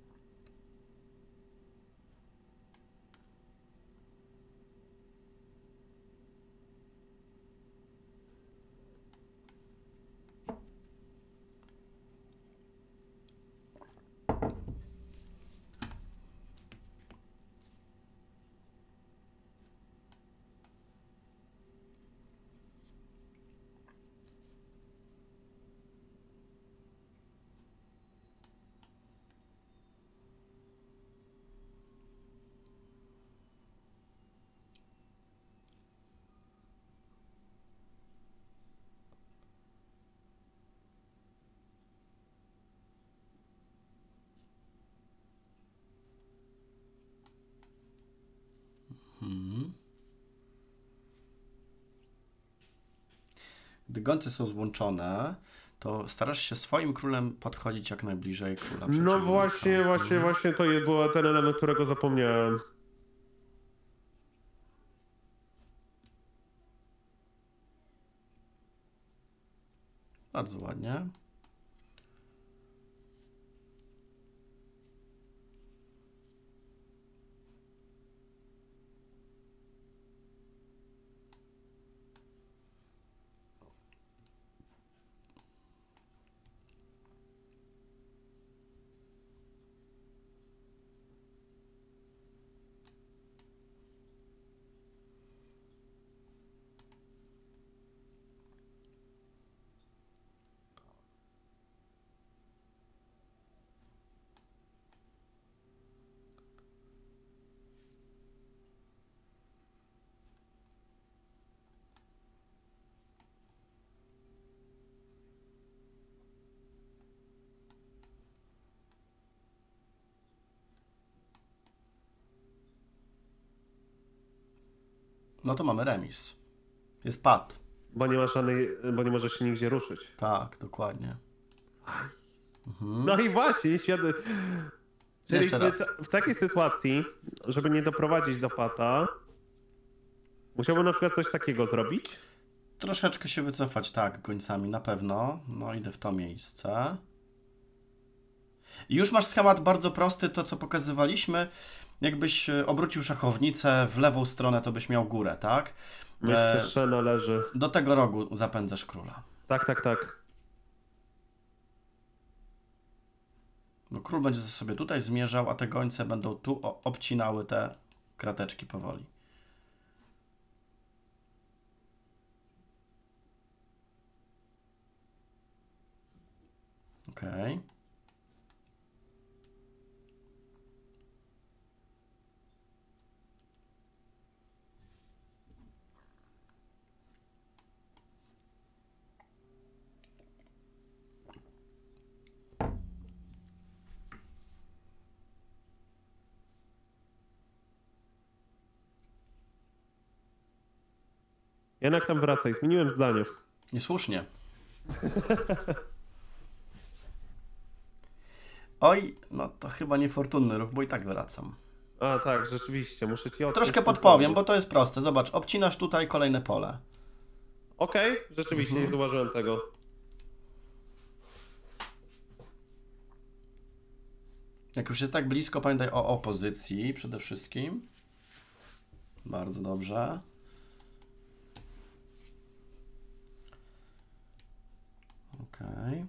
Gdy gońce są złączone, to starasz się swoim królem podchodzić jak najbliżej króla No przeciwnika. właśnie to był ten element, którego zapomniałem. Bardzo ładnie. No to mamy remis. Jest pad. Bo nie ma żadnej, bo nie możesz się nigdzie ruszyć. Tak, dokładnie. No i właśnie, czyli Jeszcze raz. w takiej sytuacji, żeby nie doprowadzić do pata, musiałbym na przykład coś takiego zrobić. Troszeczkę się wycofać, tak, gońcami, na pewno. No, idę w to miejsce. I już masz schemat bardzo prosty, to co pokazywaliśmy. Jakbyś obrócił szachownicę w lewą stronę, to byś miał górę, tak? Myśl przestrzena leży. Do tego rogu zapędzasz króla. Tak, tak, tak. Bo król będzie sobie tutaj zmierzał, a te gońce będą tu obcinały te krateczki powoli. Okej. Jednak tam wracaj, zmieniłem zdanie. Niesłusznie. Oj, no to chyba niefortunny ruch, bo i tak wracam. A tak, rzeczywiście, muszę ci odkryć. Troszkę podpowiem, bo to jest proste. Zobacz, obcinasz tutaj kolejne pole. Okej, rzeczywiście, nie zauważyłem tego. Jak już jest tak blisko, pamiętaj o opozycji przede wszystkim. Bardzo dobrze. Okej.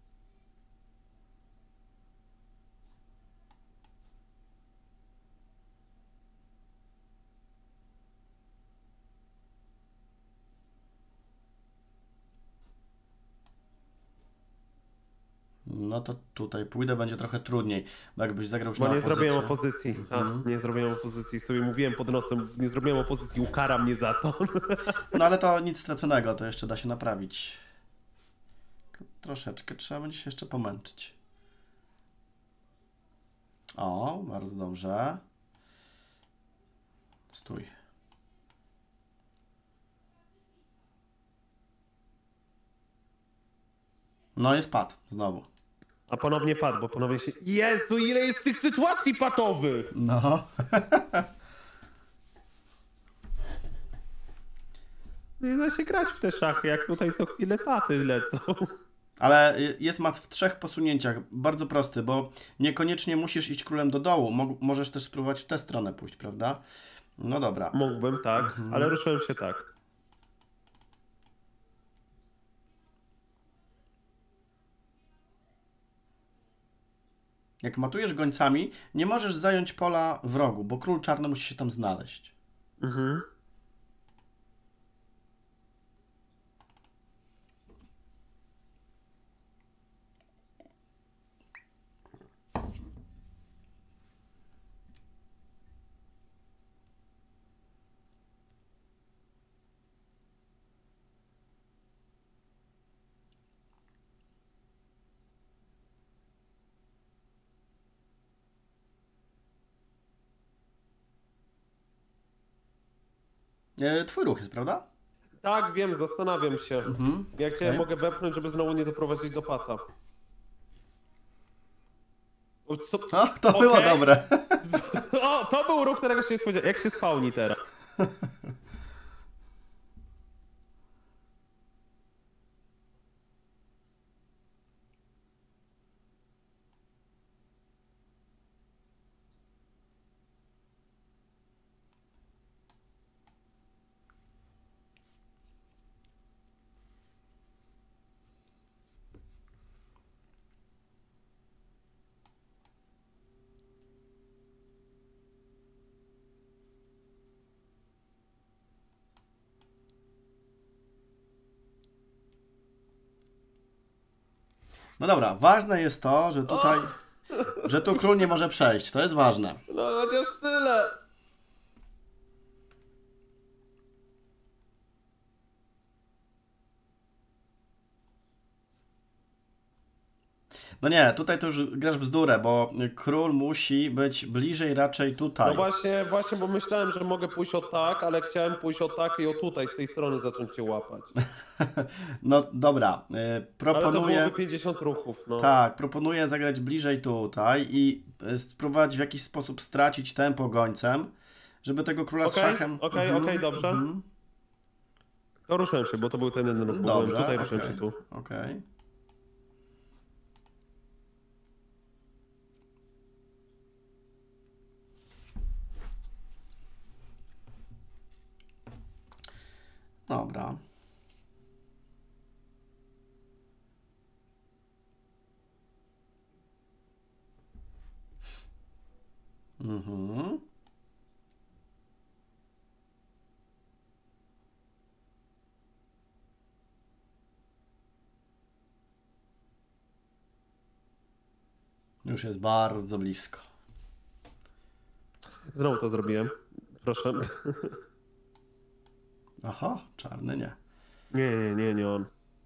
No to tutaj pójdę, będzie trochę trudniej, bo jakbyś zagrał już Bo na nie zrobiłem opozycję. opozycji. Nie zrobiłem opozycji. Sobie mówiłem pod nosem, nie zrobiłem opozycji, ukara mnie za to. No ale to nic straconego, to jeszcze da się naprawić. Troszeczkę, trzeba będzie się jeszcze pomęczyć. O, bardzo dobrze. Stój. No jest pad, znowu. A ponownie padł, bo ponownie się... Jezu, ile jest tych sytuacji patowych! No. Nie da się grać w te szachy, jak tutaj co chwilę paty lecą. Ale jest mat w 3 posunięciach. Bardzo prosty, bo niekoniecznie musisz iść królem do dołu. Możesz też spróbować w tę stronę pójść, prawda? No dobra. Mógłbym, tak, ale ruszyłem się tak. Jak matujesz gońcami, nie możesz zająć pola w rogu, bo król czarny musi się tam znaleźć. Mhm. Twój ruch jest, prawda? Tak, wiem, zastanawiam się. Jak cię mogę wepchnąć, żeby znowu nie doprowadzić do pata. O, co? O, to było dobre. O, to był ruch, którego się nie spodziewałem. Jak się spełni teraz? No dobra, ważne jest to, że tutaj, że tu król nie może przejść. To jest ważne. No chociaż tyle. No nie, tutaj to już grasz bzdurę, bo król musi być bliżej raczej tutaj. No właśnie, bo myślałem, że mogę pójść o tak, ale chciałem pójść o tak i o tutaj, z tej strony zacząć cię łapać. No dobra, Ale to proponuję... byłoby 50 ruchów, no. Tak, proponuję zagrać bliżej tutaj i spróbować w jakiś sposób stracić tempo gońcem, żeby tego króla z szachem... Okej, dobrze. To ruszyłem się, bo to był ten jeden ruch, bo byłem Dobrze, tutaj, ruszyłem się tu. Okej. Dobra. Mhm. Już jest bardzo blisko. Znowu to zrobiłem. Proszę. Aha, czarny nie. Nie on.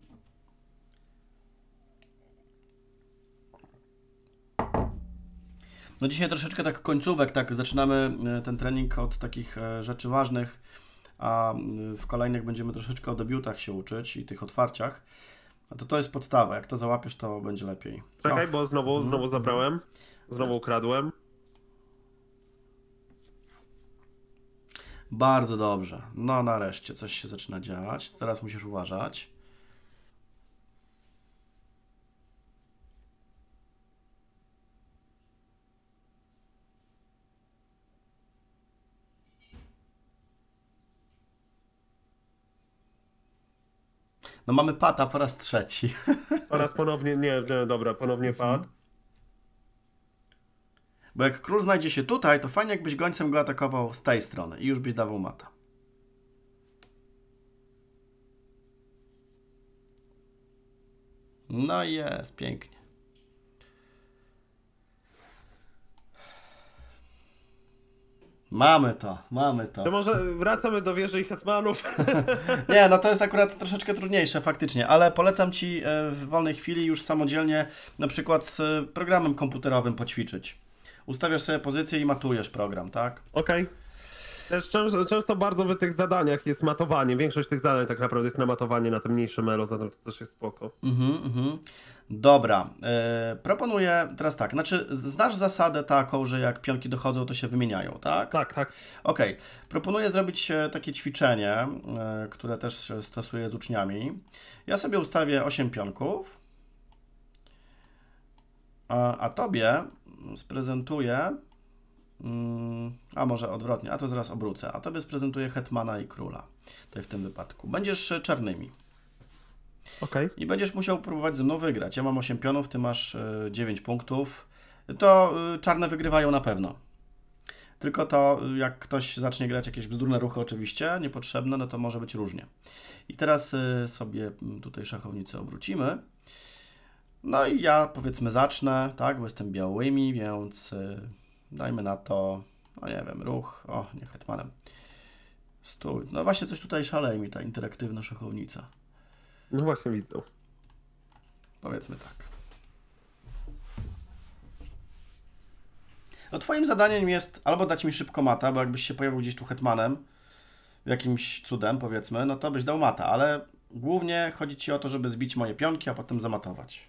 No dzisiaj troszeczkę tak końcówek, tak zaczynamy ten trening od takich rzeczy ważnych, a w kolejnych będziemy troszeczkę o debiutach się uczyć i tych otwarciach. A to jest podstawa, jak to załapiesz, to będzie lepiej. Czekaj, bo znowu zabrałem. Znowu ukradłem. Bardzo dobrze. No nareszcie coś się zaczyna działać. Teraz musisz uważać. No mamy pata po raz trzeci. Oraz ponownie, nie, dobra, ponownie padł. Bo jak król znajdzie się tutaj, to fajnie jakbyś gońcem go atakował z tej strony i już byś dawał mata. No i jest, pięknie. Mamy to, mamy to. To może wracamy do wieży i hetmanów. Nie, no to jest akurat troszeczkę trudniejsze faktycznie, ale polecam Ci w wolnej chwili już samodzielnie na przykład z programem komputerowym poćwiczyć. Ustawiasz sobie pozycję i matujesz program, tak? Okej. Też często bardzo w tych zadaniach jest matowanie. Większość tych zadań tak naprawdę jest na matowanie na te mniejsze melo, zatem to też jest spoko. Dobra, proponuję teraz tak, znaczy znasz zasadę taką, że jak pionki dochodzą, to się wymieniają, tak? Tak. Okej. Proponuję zrobić takie ćwiczenie, które też stosuję z uczniami. Ja sobie ustawię 8 pionków, a Tobie sprezentuję, a może odwrotnie, a to zaraz obrócę, a Tobie sprezentuję hetmana i króla, tutaj w tym wypadku. Będziesz czarnymi. Okej. I będziesz musiał próbować ze mną wygrać. Ja mam 8 pionów, ty masz 9 punktów. To czarne wygrywają na pewno. Tylko to, jak ktoś zacznie grać jakieś bzdurne ruchy oczywiście, niepotrzebne, no to może być różnie. I teraz sobie tutaj szachownicę obrócimy. No i ja powiedzmy zacznę, tak, bo jestem białymi, więc dajmy na to, no nie wiem, ruch, o, nie hetmanem. Stój. No właśnie coś tutaj szaleje mi ta interaktywna szachownica. No właśnie widzę. Powiedzmy tak. No twoim zadaniem jest albo dać mi szybko mata, bo jakbyś się pojawił gdzieś tu hetmanem, jakimś cudem powiedzmy, no to byś dał mata, ale głównie chodzi ci o to, żeby zbić moje pionki, a potem zamatować.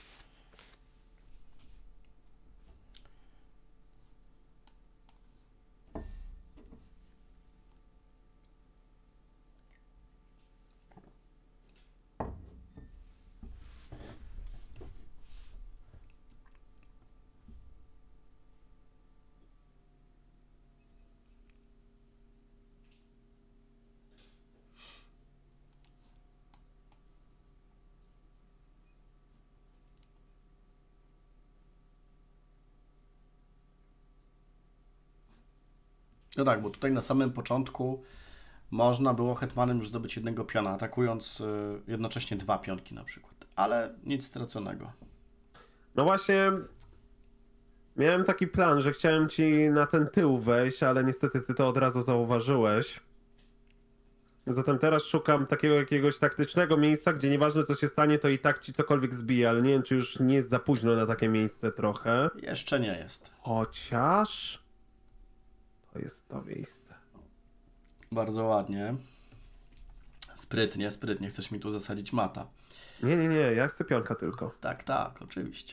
No tak, bo tutaj na samym początku można było hetmanem już zdobyć jednego piona, atakując jednocześnie 2 pionki na przykład, ale nic straconego. No właśnie, miałem taki plan, że chciałem ci na ten tył wejść, ale niestety ty to od razu zauważyłeś. Zatem teraz szukam takiego jakiegoś taktycznego miejsca, gdzie nieważne co się stanie, to i tak ci cokolwiek zbije, ale nie wiem, czy już nie jest za późno na takie miejsce trochę. Jeszcze nie jest. Chociaż... To jest to miejsce. Bardzo ładnie. Sprytnie, sprytnie. Chcesz mi tu zasadzić mata. Nie, nie, nie, ja chcę pionka tylko. Tak, tak, oczywiście.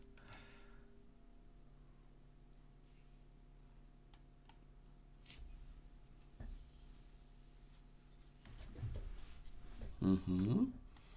Mhm.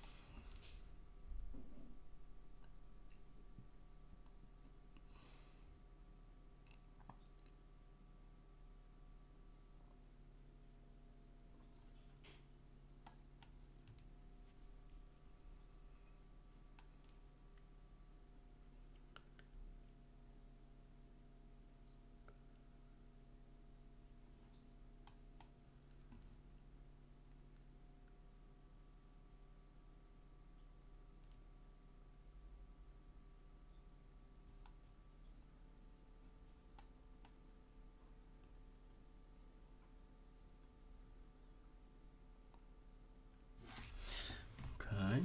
Okej.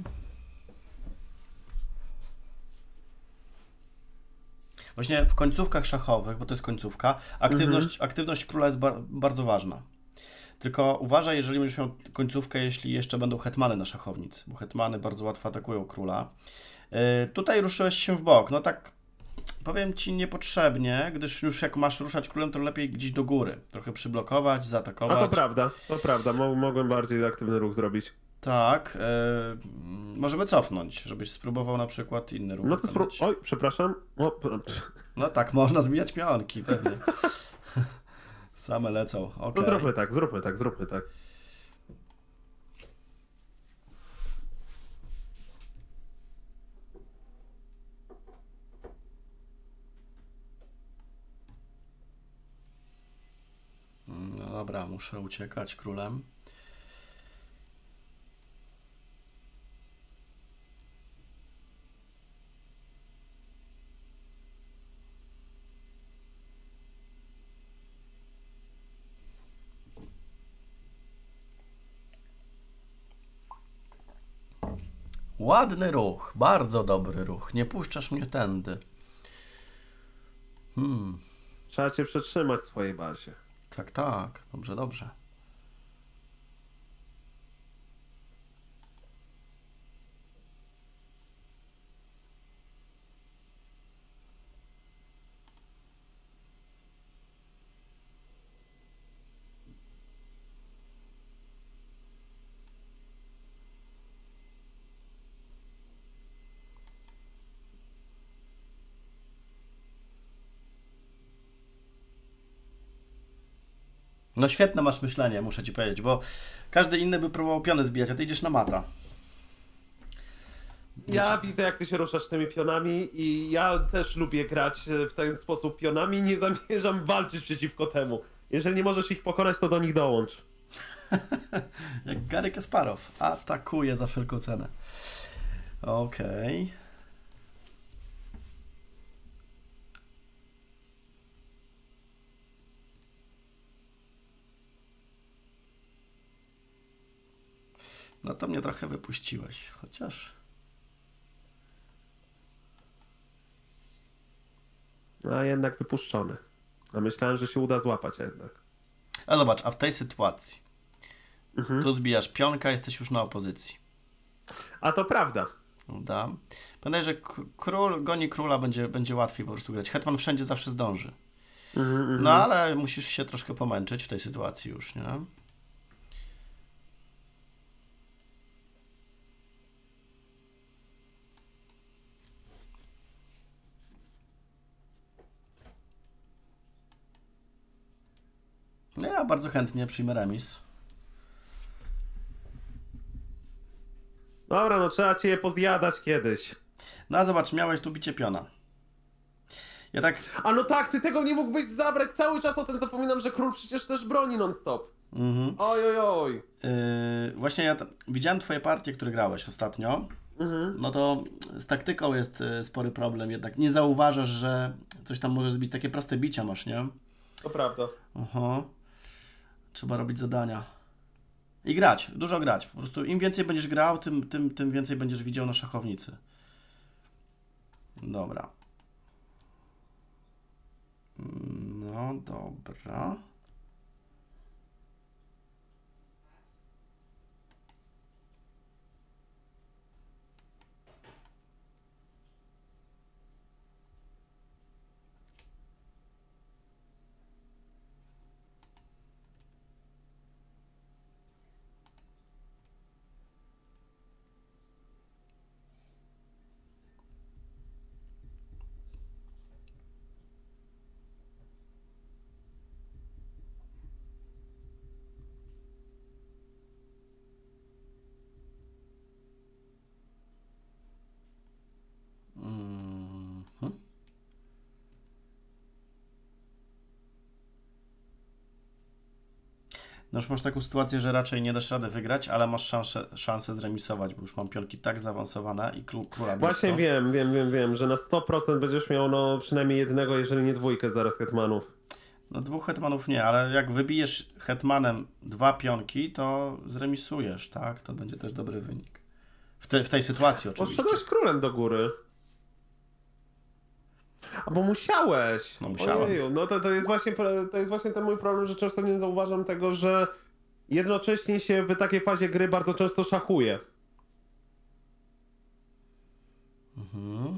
Właśnie w końcówkach szachowych, bo to jest końcówka, aktywność króla jest bardzo ważna. Tylko uważaj, jeżeli będziesz miał końcówkę, jeśli jeszcze będą hetmany na szachownicy, bo hetmany bardzo łatwo atakują króla. Tutaj ruszyłeś się w bok, no tak powiem Ci niepotrzebnie, gdyż już jak masz ruszać królem, to lepiej gdzieś do góry. Trochę przyblokować, zaatakować. A to prawda, mogłem bardziej aktywny ruch zrobić. Tak, możemy cofnąć, żebyś spróbował na przykład inny ruch. No to oj, przepraszam. No tak, można zbijać pionki, pewnie. Same lecą, okej. No zróbmy tak. No dobra, muszę uciekać królem. Ładny ruch, bardzo dobry ruch. Nie puszczasz mnie tędy. Trzeba cię przetrzymać w swojej bazie. Tak, tak. Dobrze, dobrze. No świetne masz myślenie, muszę Ci powiedzieć, bo każdy inny by próbował piony zbijać, a Ty idziesz na mata. Ja widzę, jak ty się ruszasz tymi pionami i ja też lubię grać w ten sposób pionami. Nie zamierzam walczyć przeciwko temu. Jeżeli nie możesz ich pokonać, to do nich dołącz. Jak Garry Kasparow. Atakuje za wszelką cenę. Okej. No to mnie trochę wypuściłeś, chociaż... A jednak wypuszczony. A myślałem, że się uda złapać jednak. A zobacz, a w tej sytuacji tu zbijasz pionka, jesteś już na opozycji. A to prawda. Prawda? Pamiętaj, że król goni króla, będzie łatwiej po prostu grać. Hetman wszędzie zawsze zdąży. No ale musisz się troszkę pomęczyć w tej sytuacji już, nie? No ja bardzo chętnie przyjmę remis. Dobra, no trzeba cię je pozjadać kiedyś. No a zobacz, miałeś tu bicie piona. Ja tak... A no tak, ty tego nie mógłbyś zabrać, cały czas o tym zapominam, że król przecież też broni non-stop. Oj, oj, oj. Właśnie ja widziałem twoje partie, które grałeś ostatnio. No to z taktyką jest spory problem, jednak nie zauważasz, że coś tam może zbić, takie proste bicia masz, nie? To prawda. Aha. Trzeba robić zadania. I grać, dużo grać. Po prostu im więcej będziesz grał, tym więcej będziesz widział na szachownicy. Dobra. No dobra. No już masz taką sytuację, że raczej nie dasz rady wygrać, ale masz szansę zremisować, bo już mam pionki tak zaawansowane i króla blisko. Właśnie wiem, że na 100% będziesz miał no przynajmniej jednego, jeżeli nie dwójkę zaraz hetmanów. No 2 hetmanów nie, ale jak wybijesz hetmanem 2 pionki, to zremisujesz, tak? To będzie też dobry wynik. W tej sytuacji oczywiście. Poszedłeś królem do góry. A bo musiałeś! No musiałem. Ojeju, no to jest właśnie ten mój problem, że często nie zauważam tego, że jednocześnie się w takiej fazie gry bardzo często szachuje. Mhm.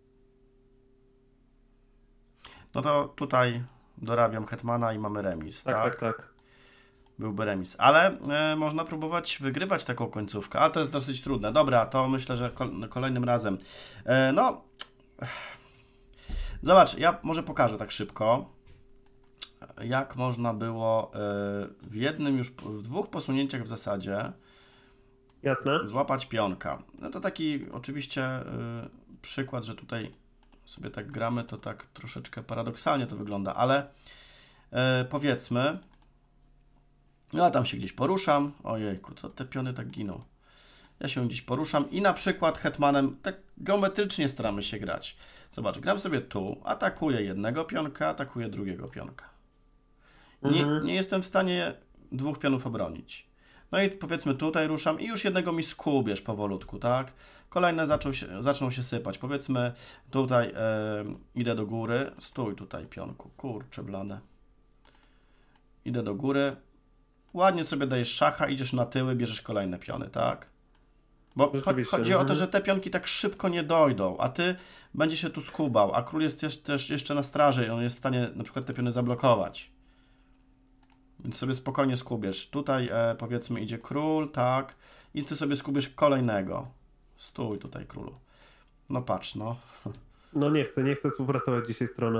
No to tutaj dorabiam hetmana i mamy remis, tak? Tak. Byłby remis, ale można próbować wygrywać taką końcówkę, ale to jest dosyć trudne. Dobra, to myślę, że kolejnym razem. No, zobacz, ja może pokażę tak szybko, jak można było w 2 posunięciach w zasadzie Jasne. złapać pionka. No to taki oczywiście przykład, że tutaj sobie tak gramy, to tak troszeczkę paradoksalnie to wygląda, ale powiedzmy, ja tam się gdzieś poruszam, ojejku, co te piony tak giną. Ja się gdzieś poruszam i na przykład hetmanem tak geometrycznie staramy się grać. Zobacz, gram sobie tu, atakuję jednego pionka, atakuję drugiego pionka. Nie jestem w stanie 2 pionów obronić. No i powiedzmy tutaj ruszam i już jednego mi skubiesz powolutku, tak? Kolejne zaczną się sypać. Powiedzmy tutaj idę do góry. Stój tutaj pionku, kurczę blane. Idę do góry. Ładnie sobie dajesz szacha, idziesz na tyły, bierzesz kolejne piony, tak? Bo chodzi o to, że te pionki tak szybko nie dojdą, a ty będzie się tu skubał, a król jest też jeszcze na straży i on jest w stanie na przykład te piony zablokować. Więc sobie spokojnie skubiesz. Tutaj powiedzmy idzie król, tak. I ty sobie skubiesz kolejnego. Stój tutaj królu. No patrz, no. No nie chcę współpracować dzisiaj strona.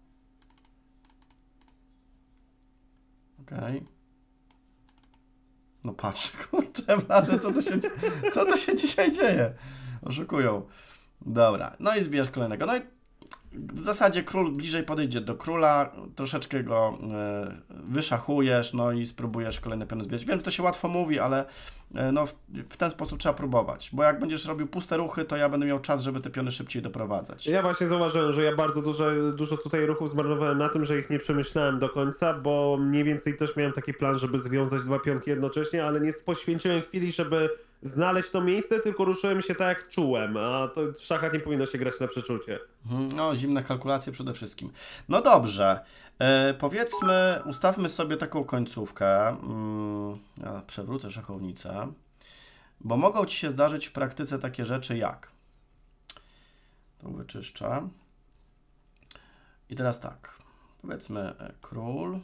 Okej. No patrz, kurczę, blady, co to się dzisiaj dzieje? Oszukują. Dobra, no i zbierz kolejnego. No i w zasadzie król bliżej podejdzie do króla, troszeczkę go wyszachujesz, no i spróbujesz kolejne piony zbierać. Wiem, że to się łatwo mówi, ale no, w ten sposób trzeba próbować, bo jak będziesz robił puste ruchy, to ja będę miał czas, żeby te piony szybciej doprowadzać. Ja właśnie zauważyłem, że ja bardzo dużo tutaj ruchów zmarnowałem na tym, że ich nie przemyślałem do końca, bo mniej więcej też miałem taki plan, żeby związać 2 pionki jednocześnie, ale nie poświęciłem chwili, żeby znaleźć to miejsce, tylko ruszyłem się tak jak czułem, a to w szachach nie powinno się grać na przeczucie. No, zimne kalkulacje przede wszystkim. No dobrze, powiedzmy, ustawmy sobie taką końcówkę. Ja przewrócę szachownicę, bo mogą Ci się zdarzyć w praktyce takie rzeczy jak... To wyczyszczę. I teraz tak, powiedzmy król.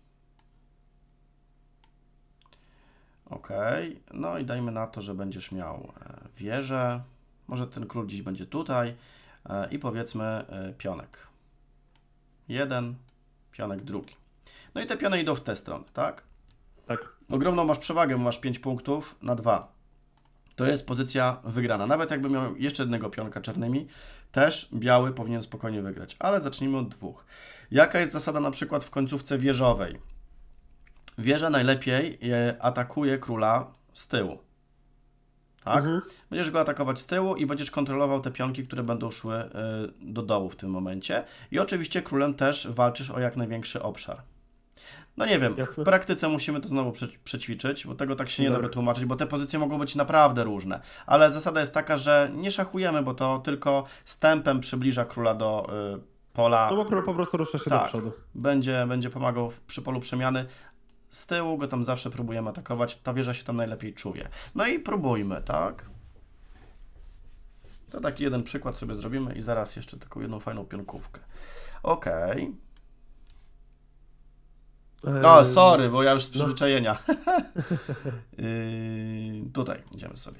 Ok, no i dajmy na to, że będziesz miał wieżę. Może ten król gdzieś będzie tutaj. I powiedzmy pionek. Jeden, pionek drugi. No i te piony idą w tę stronę, tak? Tak. Ogromną masz przewagę, masz 5 punktów na 2. To jest pozycja wygrana. Nawet jakby miał jeszcze jednego pionka czarnymi, też biały powinien spokojnie wygrać. Ale zacznijmy od 2. Jaka jest zasada na przykład w końcówce wieżowej? Wieża najlepiej atakuje króla z tyłu. Tak? Będziesz go atakować z tyłu i będziesz kontrolował te pionki, które będą szły do dołu w tym momencie. I oczywiście królem też walczysz o jak największy obszar. No nie wiem, Jasne. w praktyce musimy to znowu przećwiczyć, bo tego tak się nie da Dobra. wytłumaczyć, bo te pozycje mogą być naprawdę różne. Ale zasada jest taka, że nie szachujemy, bo to tylko stępem przybliża króla do pola. No bo król po prostu rusza się do Tak, przodu. będzie pomagał przy polu przemiany. Z tyłu go tam zawsze próbujemy atakować, ta wieża się tam najlepiej czuje. No i próbujmy, tak? To taki jeden przykład sobie zrobimy i zaraz jeszcze taką jedną fajną pionkówkę. Okej. No, sorry, bo ja już z przyzwyczajenia. Tutaj idziemy sobie.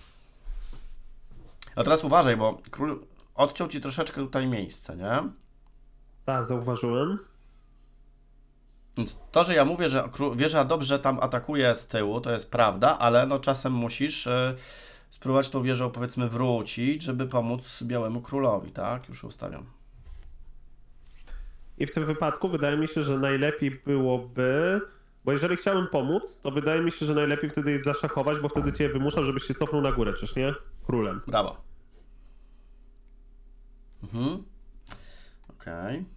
A teraz uważaj, bo król odciął ci troszeczkę tutaj miejsce, nie? Tak, zauważyłem. Więc to, że ja mówię, że wieża dobrze tam atakuje z tyłu, to jest prawda, ale no czasem musisz spróbować tą wieżą, powiedzmy, wrócić, żeby pomóc białemu królowi, tak? Już ustawiam. I w tym wypadku wydaje mi się, że najlepiej byłoby, bo jeżeli chciałbym pomóc, to wydaje mi się, że najlepiej wtedy jest zaszachować, bo wtedy cię wymuszam, żebyś się cofnął na górę, czyż nie? Królem. Brawo. Okej.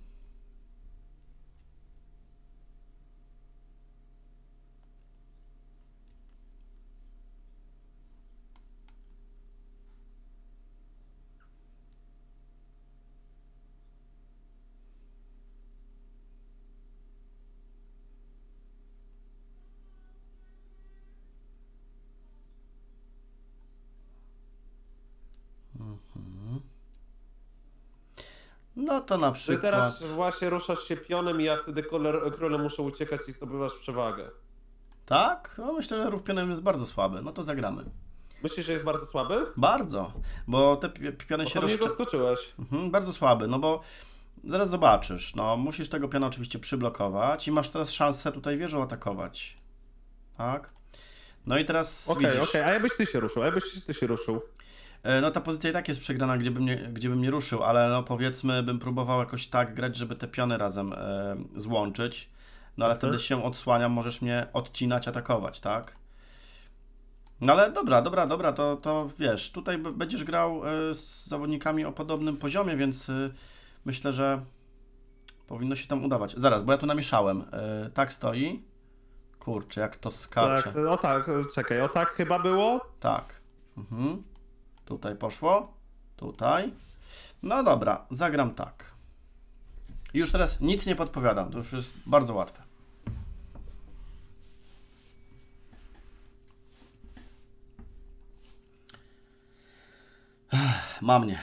No to na Ty przykład... teraz właśnie ruszasz się pionem i ja wtedy królem muszę uciekać i zdobywasz przewagę. Tak? No myślę, że ruch pionem jest bardzo słaby. No to zagramy. Myślisz, że jest bardzo słaby? Bardzo, bo te piony się To mnie zaskoczyłeś. Bardzo słaby, no bo zaraz zobaczysz, no musisz tego piona oczywiście przyblokować i masz teraz szansę tutaj wieżą atakować. Tak? No i teraz widzisz... Okej, a jakbyś ty się ruszył? No ta pozycja i tak jest przegrana, gdziebym nie ruszył, ale no powiedzmy bym próbował jakoś tak grać, żeby te piony razem złączyć. No ale wtedy się odsłaniam, możesz mnie odcinać, atakować, tak? No ale dobra, to wiesz, tutaj będziesz grał z zawodnikami o podobnym poziomie, więc myślę, że powinno się tam udawać. Zaraz, bo ja tu namieszałem. Tak stoi. Kurczę, jak to skacze. Tak, czekaj, tak chyba było? Tak. Tutaj poszło. Tutaj. No dobra, zagram tak. I już teraz nic nie podpowiadam, to już jest bardzo łatwe. Ma mnie.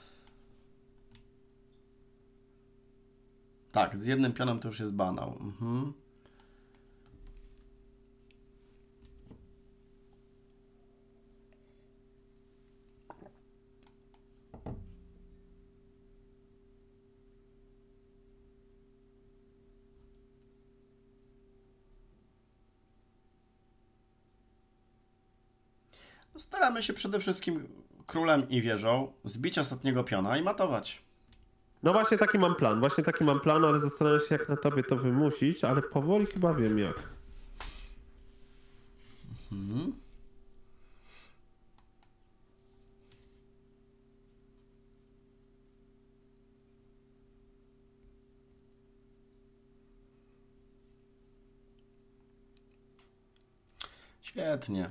Tak, z jednym pionem to już jest banał. Staramy się przede wszystkim królem i wieżą zbić ostatniego piona i matować. No właśnie taki mam plan, ale zastanawiam się jak na tobie to wymusić, ale powoli chyba wiem jak. Świetnie.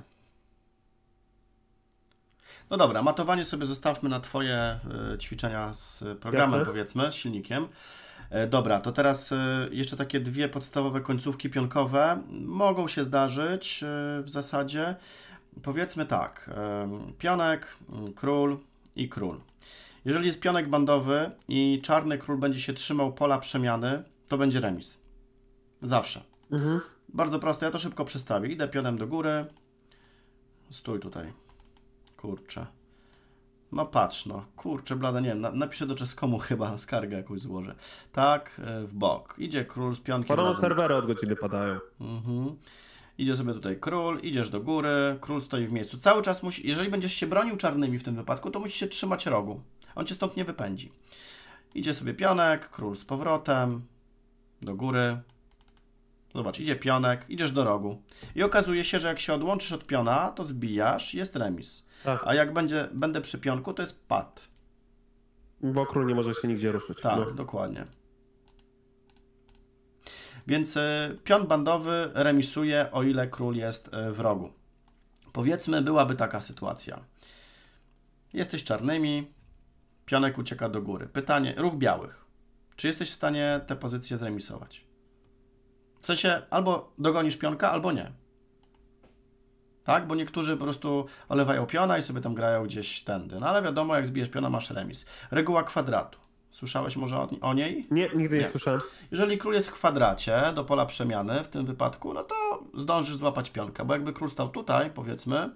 No dobra, matowanie sobie zostawmy na Twoje ćwiczenia z programem, powiedzmy, z silnikiem. Dobra, to teraz jeszcze takie dwie podstawowe końcówki pionkowe mogą się zdarzyć w zasadzie. Powiedzmy tak, pionek, król i król. Jeżeli jest pionek bandowy i czarny król będzie się trzymał pola przemiany, to będzie remis. Zawsze. Bardzo proste, ja to szybko przestawię. Idę pionem do góry. Stój tutaj. Kurczę. No patrz, no. Kurczę, blada, nie wiem. Napiszę do Czeskomu chyba, skargę jakąś złożę. Tak, w bok. Idzie król z pionkiem. Podobno serwery od godziny padają. Idzie sobie tutaj król, idziesz do góry, król stoi w miejscu. Cały czas musi, jeżeli będziesz się bronił czarnymi w tym wypadku, to musisz się trzymać rogu. On cię stąd nie wypędzi. Idzie sobie pionek, król z powrotem, do góry. Zobacz, idzie pionek, idziesz do rogu. I okazuje się, że jak się odłączysz od piona, to zbijasz, jest remis. Tak. A jak będę przy pionku, to jest pad. Bo król nie może się nigdzie ruszyć. Tak, dokładnie. Więc pion bandowy remisuje, o ile król jest w rogu. Powiedzmy, byłaby taka sytuacja. Jesteś czarnymi, pionek ucieka do góry. Pytanie, ruch białych. Czy jesteś w stanie tę pozycję zremisować? W sensie, albo dogonisz pionka, albo nie. Tak? Bo niektórzy po prostu olewają piona i sobie tam grają gdzieś tędy. No ale wiadomo, jak zbijesz piona, masz remis. Reguła kwadratu. Słyszałeś może o niej? Nie, nigdy nie słyszałem. Jeżeli król jest w kwadracie do pola przemiany w tym wypadku, no to zdążysz złapać pionka. Bo jakby król stał tutaj, powiedzmy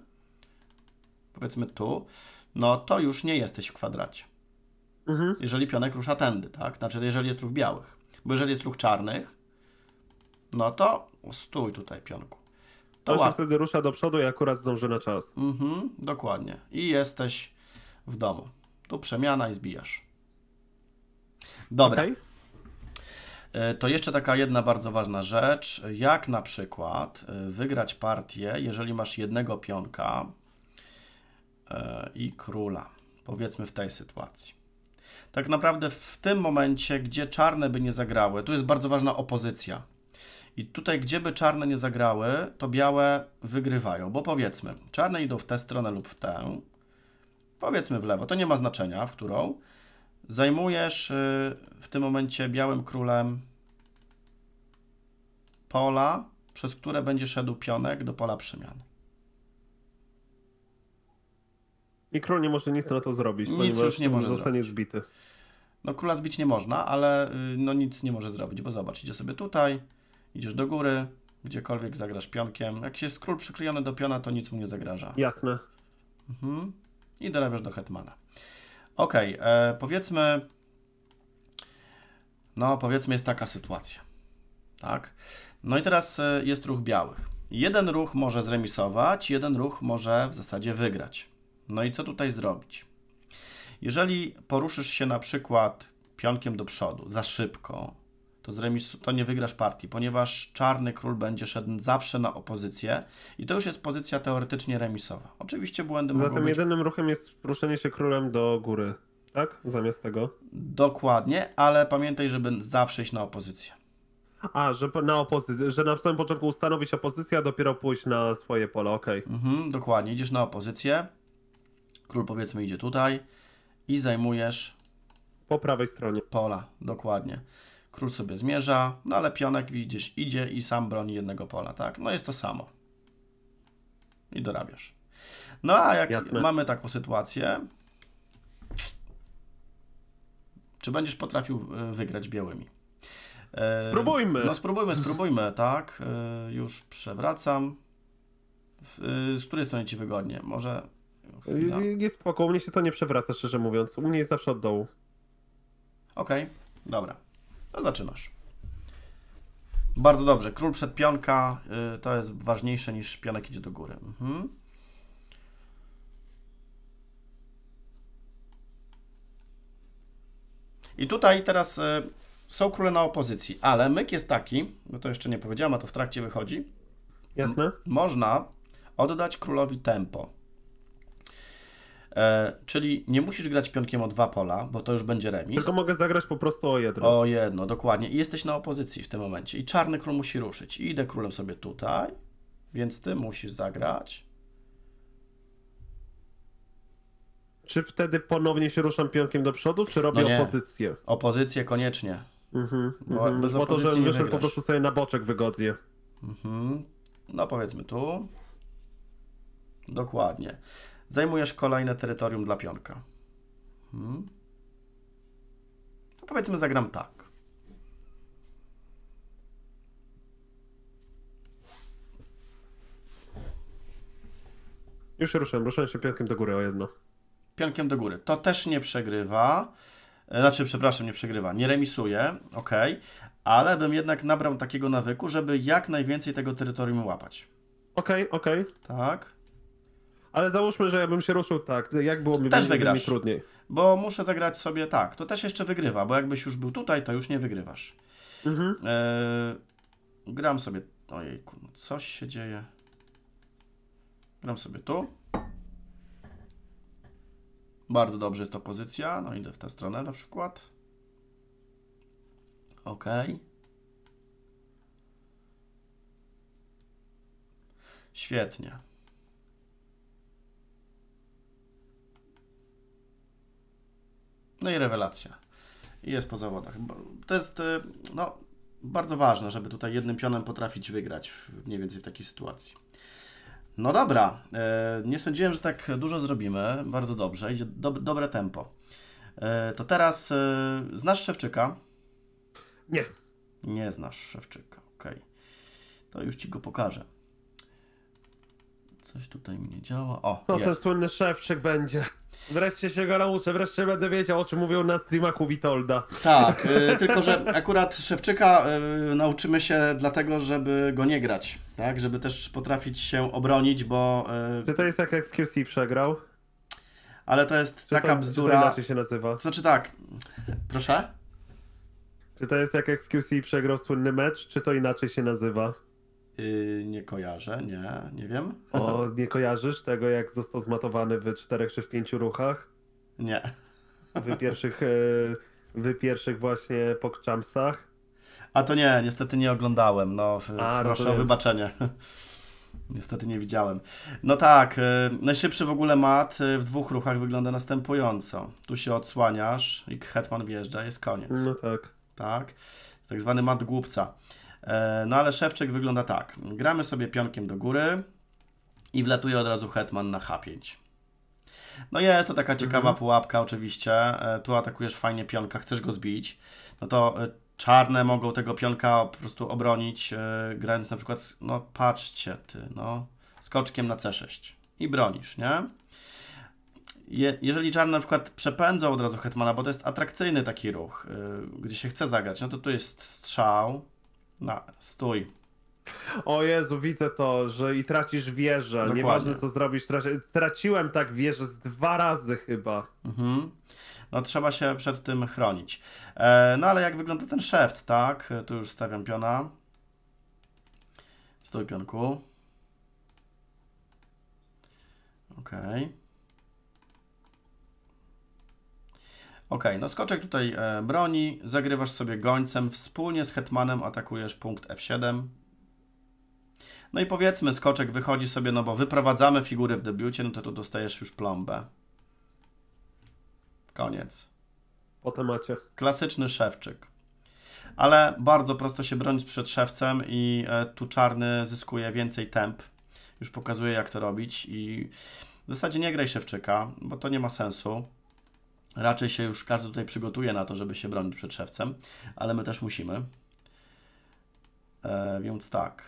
tu, no to już nie jesteś w kwadracie. Jeżeli pionek rusza tędy, tak? Znaczy, jeżeli jest ruch białych. Bo jeżeli jest ruch czarnych, no to stój tutaj, pionku. To się wtedy rusza do przodu i akurat zdąży na czas. Dokładnie. I jesteś w domu. Tu przemiana i zbijasz. Dobra. Okay. To jeszcze taka jedna bardzo ważna rzecz. Jak na przykład wygrać partię, jeżeli masz jednego pionka i króla. Powiedzmy w tej sytuacji. Tak naprawdę w tym momencie, gdzie czarne by nie zagrały, tu jest bardzo ważna opozycja. I tutaj, gdzie by czarne nie zagrały, to białe wygrywają. Bo powiedzmy, czarne idą w tę stronę lub w tę. Powiedzmy w lewo, to nie ma znaczenia, w którą. Zajmujesz w tym momencie białym królem pola, przez które będzie szedł pionek do pola przemiany. I król nie może nic na to zrobić, nic już nie może zostanie zrobić. zbity. No króla zbić nie można, ale no nic nie może zrobić, bo zobacz, idzie sobie tutaj, idziesz do góry, gdziekolwiek zagrasz pionkiem. Jak jest król przyklejony do piona, to nic mu nie zagraża. Jasne. I dorabiasz do hetmana. Ok, powiedzmy, jest taka sytuacja, tak? No i teraz jest ruch białych. Jeden ruch może zremisować, jeden ruch może w zasadzie wygrać. No i co tutaj zrobić? Jeżeli poruszysz się na przykład pionkiem do przodu za szybko, to nie wygrasz partii, ponieważ czarny król będzie szedł zawsze na opozycję i to już jest pozycja teoretycznie remisowa. Oczywiście błędy mogą być... Zatem jedynym ruchem jest ruszenie się królem do góry, tak? Zamiast tego? Dokładnie, ale pamiętaj, żeby zawsze iść na opozycję. A, że na opozycję, że na samym początku ustanowić opozycję, a dopiero pójść na swoje pole, okej. Dokładnie, idziesz na opozycję, król powiedzmy idzie tutaj i zajmujesz... Po prawej stronie. Pola, dokładnie. Król sobie zmierza, no ale pionek widzisz, idzie i sam broni jednego pola, tak? No jest to samo. I dorabiasz. No a jak mamy taką sytuację, czy będziesz potrafił wygrać białymi? Spróbujmy! No spróbujmy, tak? Już przewracam. Z której strony Ci wygodnie? Może... Jest spoko, u mnie się to nie przewraca, szczerze mówiąc. U mnie jest zawsze od dołu. Okej, dobra. To zaczynasz. Bardzo dobrze. Król przed pionka to jest ważniejsze niż pionek idzie do góry. I tutaj teraz są króle na opozycji, ale myk jest taki, no to jeszcze nie powiedziałem, a to w trakcie wychodzi. Jasne. Można oddać królowi tempo. Czyli nie musisz grać pionkiem o 2 pola, bo to już będzie remis. Tylko mogę zagrać po prostu o jedno. O jedno, dokładnie. I jesteś na opozycji w tym momencie. I czarny król musi ruszyć. I idę królem sobie tutaj, więc ty musisz zagrać. Czy wtedy ponownie się ruszam pionkiem do przodu, czy robię opozycję? Opozycję koniecznie. Bo to, że wyszedł po prostu sobie na boczek wygodnie. No powiedzmy tu. Dokładnie. Zajmujesz kolejne terytorium dla pionka. No powiedzmy zagram tak. Już się ruszam się pionkiem do góry o jedno. Pionkiem do góry. To też nie przegrywa. Znaczy, przepraszam, nie przegrywa. Nie remisuje, ok. Ale bym jednak nabrał takiego nawyku, żeby jak najwięcej tego terytorium łapać. Okej. Tak. Ale załóżmy, że ja bym się ruszył tak. Jak byłoby też wygrasz, mi trudniej? Bo muszę zagrać sobie tak. To też jeszcze wygrywa, bo jakbyś już był tutaj, to już nie wygrywasz. Gram sobie... Ojejku, no coś się dzieje. Gram sobie tu. Bardzo dobrze jest to pozycja. No idę w tę stronę na przykład. Ok. Świetnie. No i rewelacja. I jest po zawodach. To jest no, bardzo ważne, żeby tutaj jednym pionem potrafić wygrać mniej więcej w takiej sytuacji. No dobra, nie sądziłem, że tak dużo zrobimy. Bardzo dobrze, idzie dobre tempo. To teraz znasz Szewczyka? Nie. Nie znasz Szewczyka, okej. To już ci go pokażę. Coś tutaj mi nie działa. O, To jest. ten słynny Szewczyk będzie. Wreszcie się go nauczę, wreszcie będę wiedział, o czym mówią na streamach u Witolda. Tak, tylko że akurat Szewczyka nauczymy się dlatego, żeby go nie grać, tak? Żeby też potrafić się obronić, bo... Czy to jest jak XQC przegrał? Ale to jest taka Czy to bzdura... inaczej się nazywa? Znaczy tak, proszę? Czy to jest jak XQC przegrał słynny mecz, czy to inaczej się nazywa? Nie kojarzę, nie wiem. O, nie kojarzysz tego, jak został zmatowany w 4 czy w 5 ruchach? Nie. Wy pierwszych właśnie pokczampsach? A to nie, niestety nie oglądałem, no proszę rozumiem. o wybaczenie. Niestety nie widziałem. No tak, najszybszy w ogóle mat w 2 ruchach wygląda następująco. Tu się odsłaniasz i hetman wjeżdża, jest koniec. No tak. Tak, tak zwany mat głupca. No ale Szewczyk wygląda tak. Gramy sobie pionkiem do góry i wlatuje od razu hetman na H5. No jest to taka ciekawa pułapka oczywiście. Tu atakujesz fajnie pionka, chcesz go zbić. No to czarne mogą tego pionka po prostu obronić, grając na przykład, no patrzcie ty, no, skoczkiem na C6 i bronisz, nie? Jeżeli czarne na przykład przepędzą od razu hetmana, bo to jest atrakcyjny taki ruch, gdzie się chce zagrać, no to tu jest strzał, stój. O Jezu, widzę to, że i tracisz wieżę. Dokładnie. Nieważne co zrobisz, traciłem tak wieżę z 2 razy chyba. No trzeba się przed tym chronić. No ale jak wygląda ten szewc, tak? Tu już stawiam piona. Stój pionku. Okej. Okej, no skoczek tutaj broni, zagrywasz sobie gońcem, wspólnie z hetmanem atakujesz punkt F7. No i powiedzmy, skoczek wychodzi sobie, no bo wyprowadzamy figury w debiucie, no to tu dostajesz już plombę. Koniec. Po temacie. Klasyczny szewczyk. Ale bardzo prosto się bronić przed szewcem i tu czarny zyskuje więcej temp. Już pokazuję, jak to robić i w zasadzie nie graj szewczyka, bo to nie ma sensu. Raczej się już każdy tutaj przygotuje na to, żeby się bronić przed szewcem, ale my też musimy. Więc tak.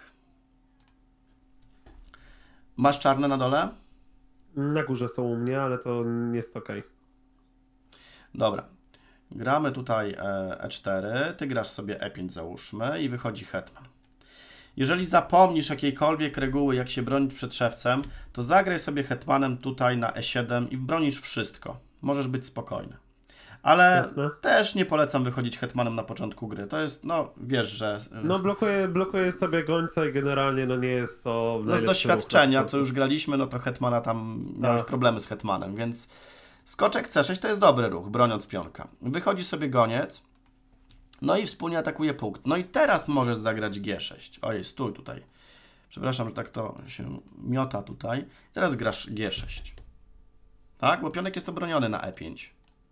Masz czarne na dole? Na górze są u mnie, ale to jest ok. Dobra. Gramy tutaj E4, ty grasz sobie E5 załóżmy i wychodzi hetman. Jeżeli zapomnisz jakiejkolwiek reguły, jak się bronić przed szewcem, to zagraj sobie hetmanem tutaj na E7 i bronisz wszystko. Możesz być spokojny. Ale Jasne. też nie polecam wychodzić hetmanem na początku gry. To jest, no wiesz, że... No blokuję sobie gońca i generalnie no nie jest to No z najlepszy doświadczenia, ruch. co już graliśmy, no to hetmana tam miałeś problemy z hetmanem, więc skoczek C6 to jest dobry ruch, broniąc pionka. Wychodzi sobie goniec, no i wspólnie atakuje punkt. No i teraz możesz zagrać G6. Ojej, stój tutaj. Przepraszam, że tak to się miota tutaj. Teraz grasz G6. Tak? Bo pionek jest obroniony na E5.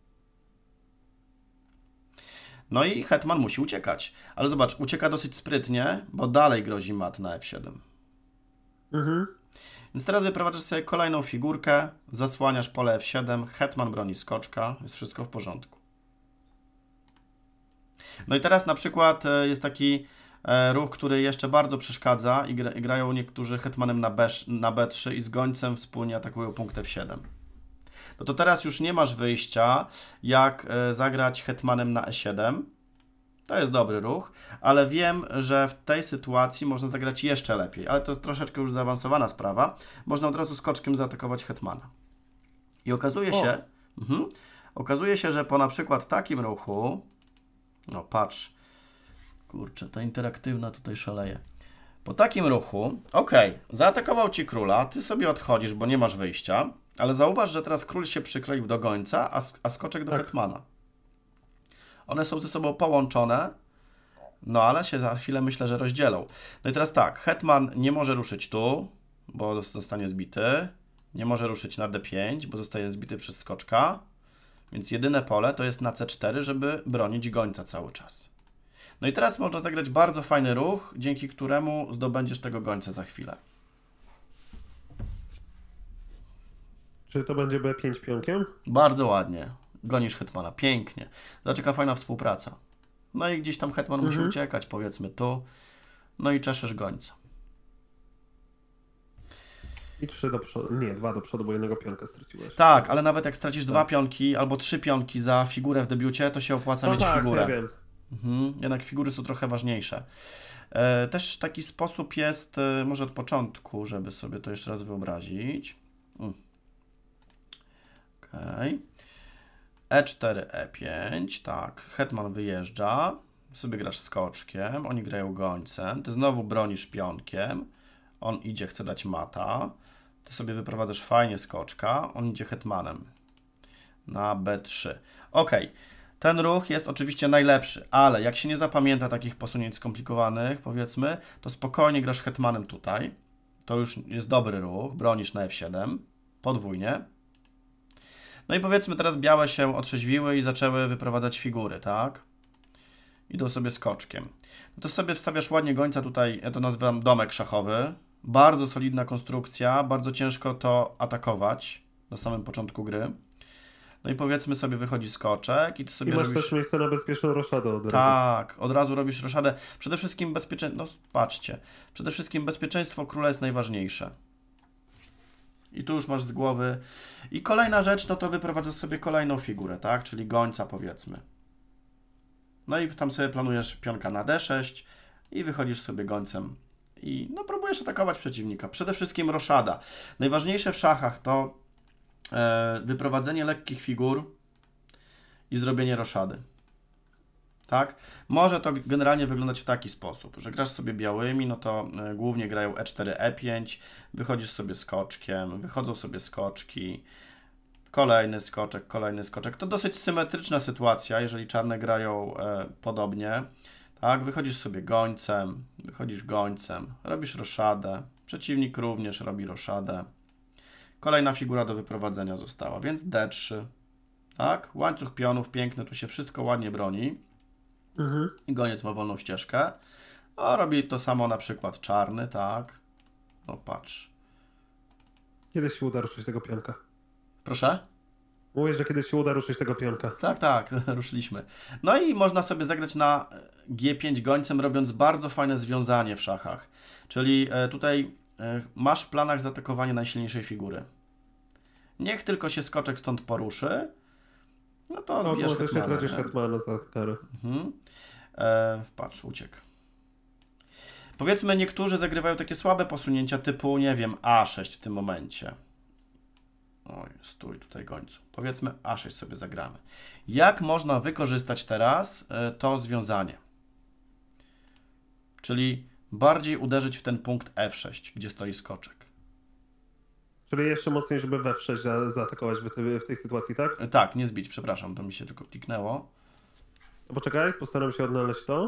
No i hetman musi uciekać. Ale zobacz, ucieka dosyć sprytnie, bo dalej grozi mat na F7. Więc teraz wyprowadzasz sobie kolejną figurkę, zasłaniasz pole F7, hetman broni skoczka, jest wszystko w porządku. No i teraz na przykład jest taki ruch, który jeszcze bardzo przeszkadza i grają niektórzy hetmanem na B3 i z gońcem wspólnie atakują punkt F7. No to teraz już nie masz wyjścia, jak zagrać hetmanem na E7. To jest dobry ruch, ale wiem, że w tej sytuacji można zagrać jeszcze lepiej, ale to troszeczkę już zaawansowana sprawa. Można od razu skoczkiem zaatakować hetmana. I okazuje się, że po na przykład takim ruchu, no patrz, kurczę, ta interaktywna tutaj szaleje. Po takim ruchu, zaatakował ci króla, ty sobie odchodzisz, bo nie masz wyjścia, ale zauważ, że teraz król się przykleił do gońca, a skoczek do hetmana. One są ze sobą połączone, no ale się za chwilę myślę, że rozdzielą. No i teraz tak, hetman nie może ruszyć tu, bo zostanie zbity. Nie może ruszyć na D5, bo zostaje zbity przez skoczka. Więc jedyne pole to jest na C4, żeby bronić gońca cały czas. No i teraz można zagrać bardzo fajny ruch, dzięki któremu zdobędziesz tego gońca za chwilę. Czy to będzie B5 pionkiem? Bardzo ładnie. Gonisz hetmana. Pięknie. Zobacz, jaka fajna współpraca. No i gdzieś tam hetman musi uciekać, powiedzmy tu. No i czeszesz gońca. I 3 do przodu. Nie, 2 do przodu, bo jednego pionka straciłeś. Tak, ale nawet jak stracisz 2 pionki albo 3 pionki za figurę w debiucie, to się opłaca mieć figurę. Ja wiem. Jednak figury są trochę ważniejsze. Też taki sposób jest, może od początku, żeby sobie to jeszcze raz wyobrazić. Okay. E4, E5, tak, hetman wyjeżdża, sobie grasz skoczkiem, oni grają gońcem, ty znowu bronisz pionkiem, on idzie, chce dać mata, ty sobie wyprowadzasz fajnie skoczka, on idzie hetmanem na B3. Ok, ten ruch jest oczywiście najlepszy, ale jak się nie zapamięta takich posunięć skomplikowanych, powiedzmy, to spokojnie grasz hetmanem tutaj, to już jest dobry ruch, bronisz na F7, podwójnie. No i powiedzmy teraz białe się otrzeźwiły i zaczęły wyprowadzać figury, tak? Idą sobie skoczkiem. No to sobie wstawiasz ładnie gońca tutaj, ja to nazywam domek szachowy. Bardzo solidna konstrukcja, bardzo ciężko to atakować na samym początku gry. No i powiedzmy sobie wychodzi skoczek i ty sobie I masz robisz... też miejsce na bezpieczną roszadę od razu. Tak, od razu robisz roszadę. Przede wszystkim bezpieczeństwo, no patrzcie, przede wszystkim bezpieczeństwo króla jest najważniejsze. I tu już masz z głowy. I kolejna rzecz, no to wyprowadzasz sobie kolejną figurę, tak? Czyli gońca powiedzmy. No i tam sobie planujesz pionka na D6 i wychodzisz sobie gońcem. I no próbujesz atakować przeciwnika. Przede wszystkim roszada. Najważniejsze w szachach to wyprowadzenie lekkich figur i zrobienie roszady. Tak? Może to generalnie wyglądać w taki sposób, że grasz sobie białymi, no to głównie grają E4, E5, wychodzisz sobie skoczkiem, wychodzą sobie skoczki, kolejny skoczek. To dosyć symetryczna sytuacja, jeżeli czarne grają podobnie. Tak? Wychodzisz sobie gońcem, robisz roszadę, przeciwnik również robi roszadę. Kolejna figura do wyprowadzenia została, więc D3. Tak? Łańcuch pionów piękny, tu się wszystko ładnie broni. I goniec ma wolną ścieżkę. O, robi to samo na przykład czarny, tak. No patrz. Kiedyś się uda ruszyć tego pionka. Proszę? Mówię, że kiedyś się uda ruszyć tego pionka. Tak, tak, ruszyliśmy. No i można sobie zagrać na G5 gońcem, robiąc bardzo fajne związanie w szachach. Czyli tutaj masz w planach zaatakowanie najsilniejszej figury. Niech tylko się skoczek stąd poruszy. No to zbierz hetmana. Tracisz hetmana za karę. Patrz, uciekł. Powiedzmy, niektórzy zagrywają takie słabe posunięcia typu, nie wiem, A6 w tym momencie. Oj, stój tutaj gońcu. Powiedzmy A6 sobie zagramy. Jak można wykorzystać teraz to związanie? Czyli bardziej uderzyć w ten punkt F6, gdzie stoi skoczek. Czyli jeszcze mocniej, żeby we F6 zaatakować w tej sytuacji, tak? Tak, nie zbić, przepraszam, to mi się tylko kliknęło. To poczekaj, postaram się odnaleźć to.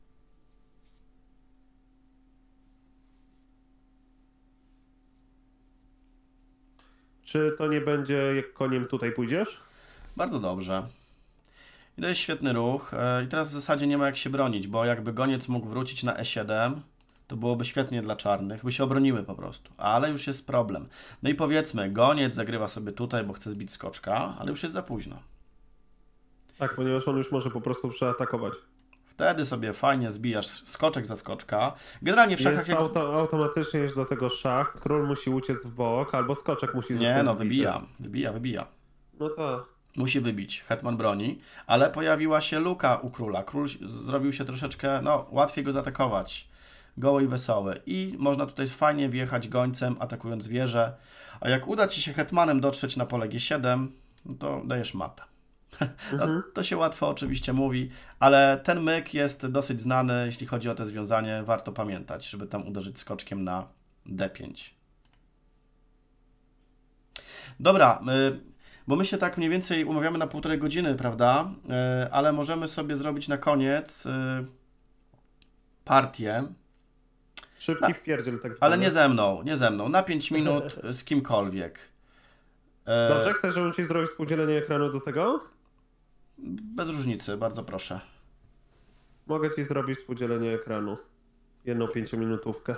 Czy to nie będzie, jak koniem tutaj pójdziesz? Bardzo dobrze. I to jest świetny ruch. I teraz w zasadzie nie ma jak się bronić, bo jakby goniec mógł wrócić na E7, to byłoby świetnie dla czarnych, by się obroniły po prostu. Ale już jest problem. No i powiedzmy, goniec zagrywa sobie tutaj, bo chce zbić skoczka, ale już jest za późno. Tak, ponieważ on już może po prostu przeatakować. Wtedy sobie fajnie zbijasz skoczek za skoczka. Generalnie w szachach... Jest automatycznie już do tego szach. Król musi uciec w bok, albo skoczek musi zostać Nie, no zbity. wybija. No tak. Musi wybić, hetman broni, ale pojawiła się luka u króla. Król zrobił się troszeczkę, no łatwiej go zaatakować. Goły i wesoły. I można tutaj fajnie wjechać gońcem, atakując wieżę. A jak uda Ci się hetmanem dotrzeć na pole G7, no to dajesz mata. No, to się łatwo oczywiście mówi, ale ten myk jest dosyć znany, jeśli chodzi o to związanie. Warto pamiętać, żeby tam uderzyć skoczkiem na D5. Dobra, bo my się tak mniej więcej umawiamy na 1,5 godziny, prawda? Ale możemy sobie zrobić na koniec partię. Szybki wpierdziel tak zwany. Ale nie ze mną. Na 5 minut z kimkolwiek. Dobrze, chcesz, żebym ci zrobił współdzielenie ekranu do tego? Bez różnicy, bardzo proszę. Mogę ci zrobić współdzielenie ekranu. Jedną 5-minutówkę.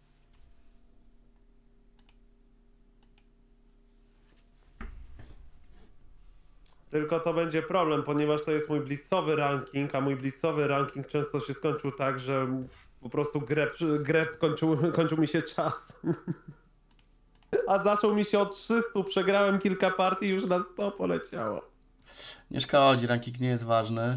Tylko to będzie problem, ponieważ to jest mój blitzowy ranking, a mój blitzowy ranking często się skończył tak, że po prostu grę kończył mi się czas. A zaczął mi się od 300, przegrałem kilka partii i już na 100 poleciało. Nie szkodzi, ranking nie jest ważny.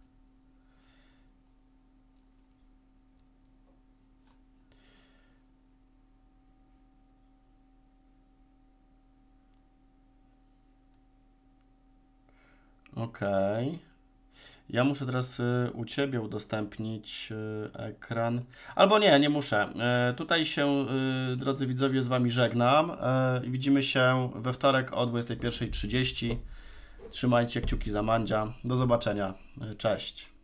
Okej. Ja muszę teraz u Ciebie udostępnić ekran. Albo nie muszę. Tutaj się, drodzy widzowie, z Wami żegnam. Widzimy się we wtorek o 21:30. Trzymajcie kciuki za Mandzia. Do zobaczenia. Cześć.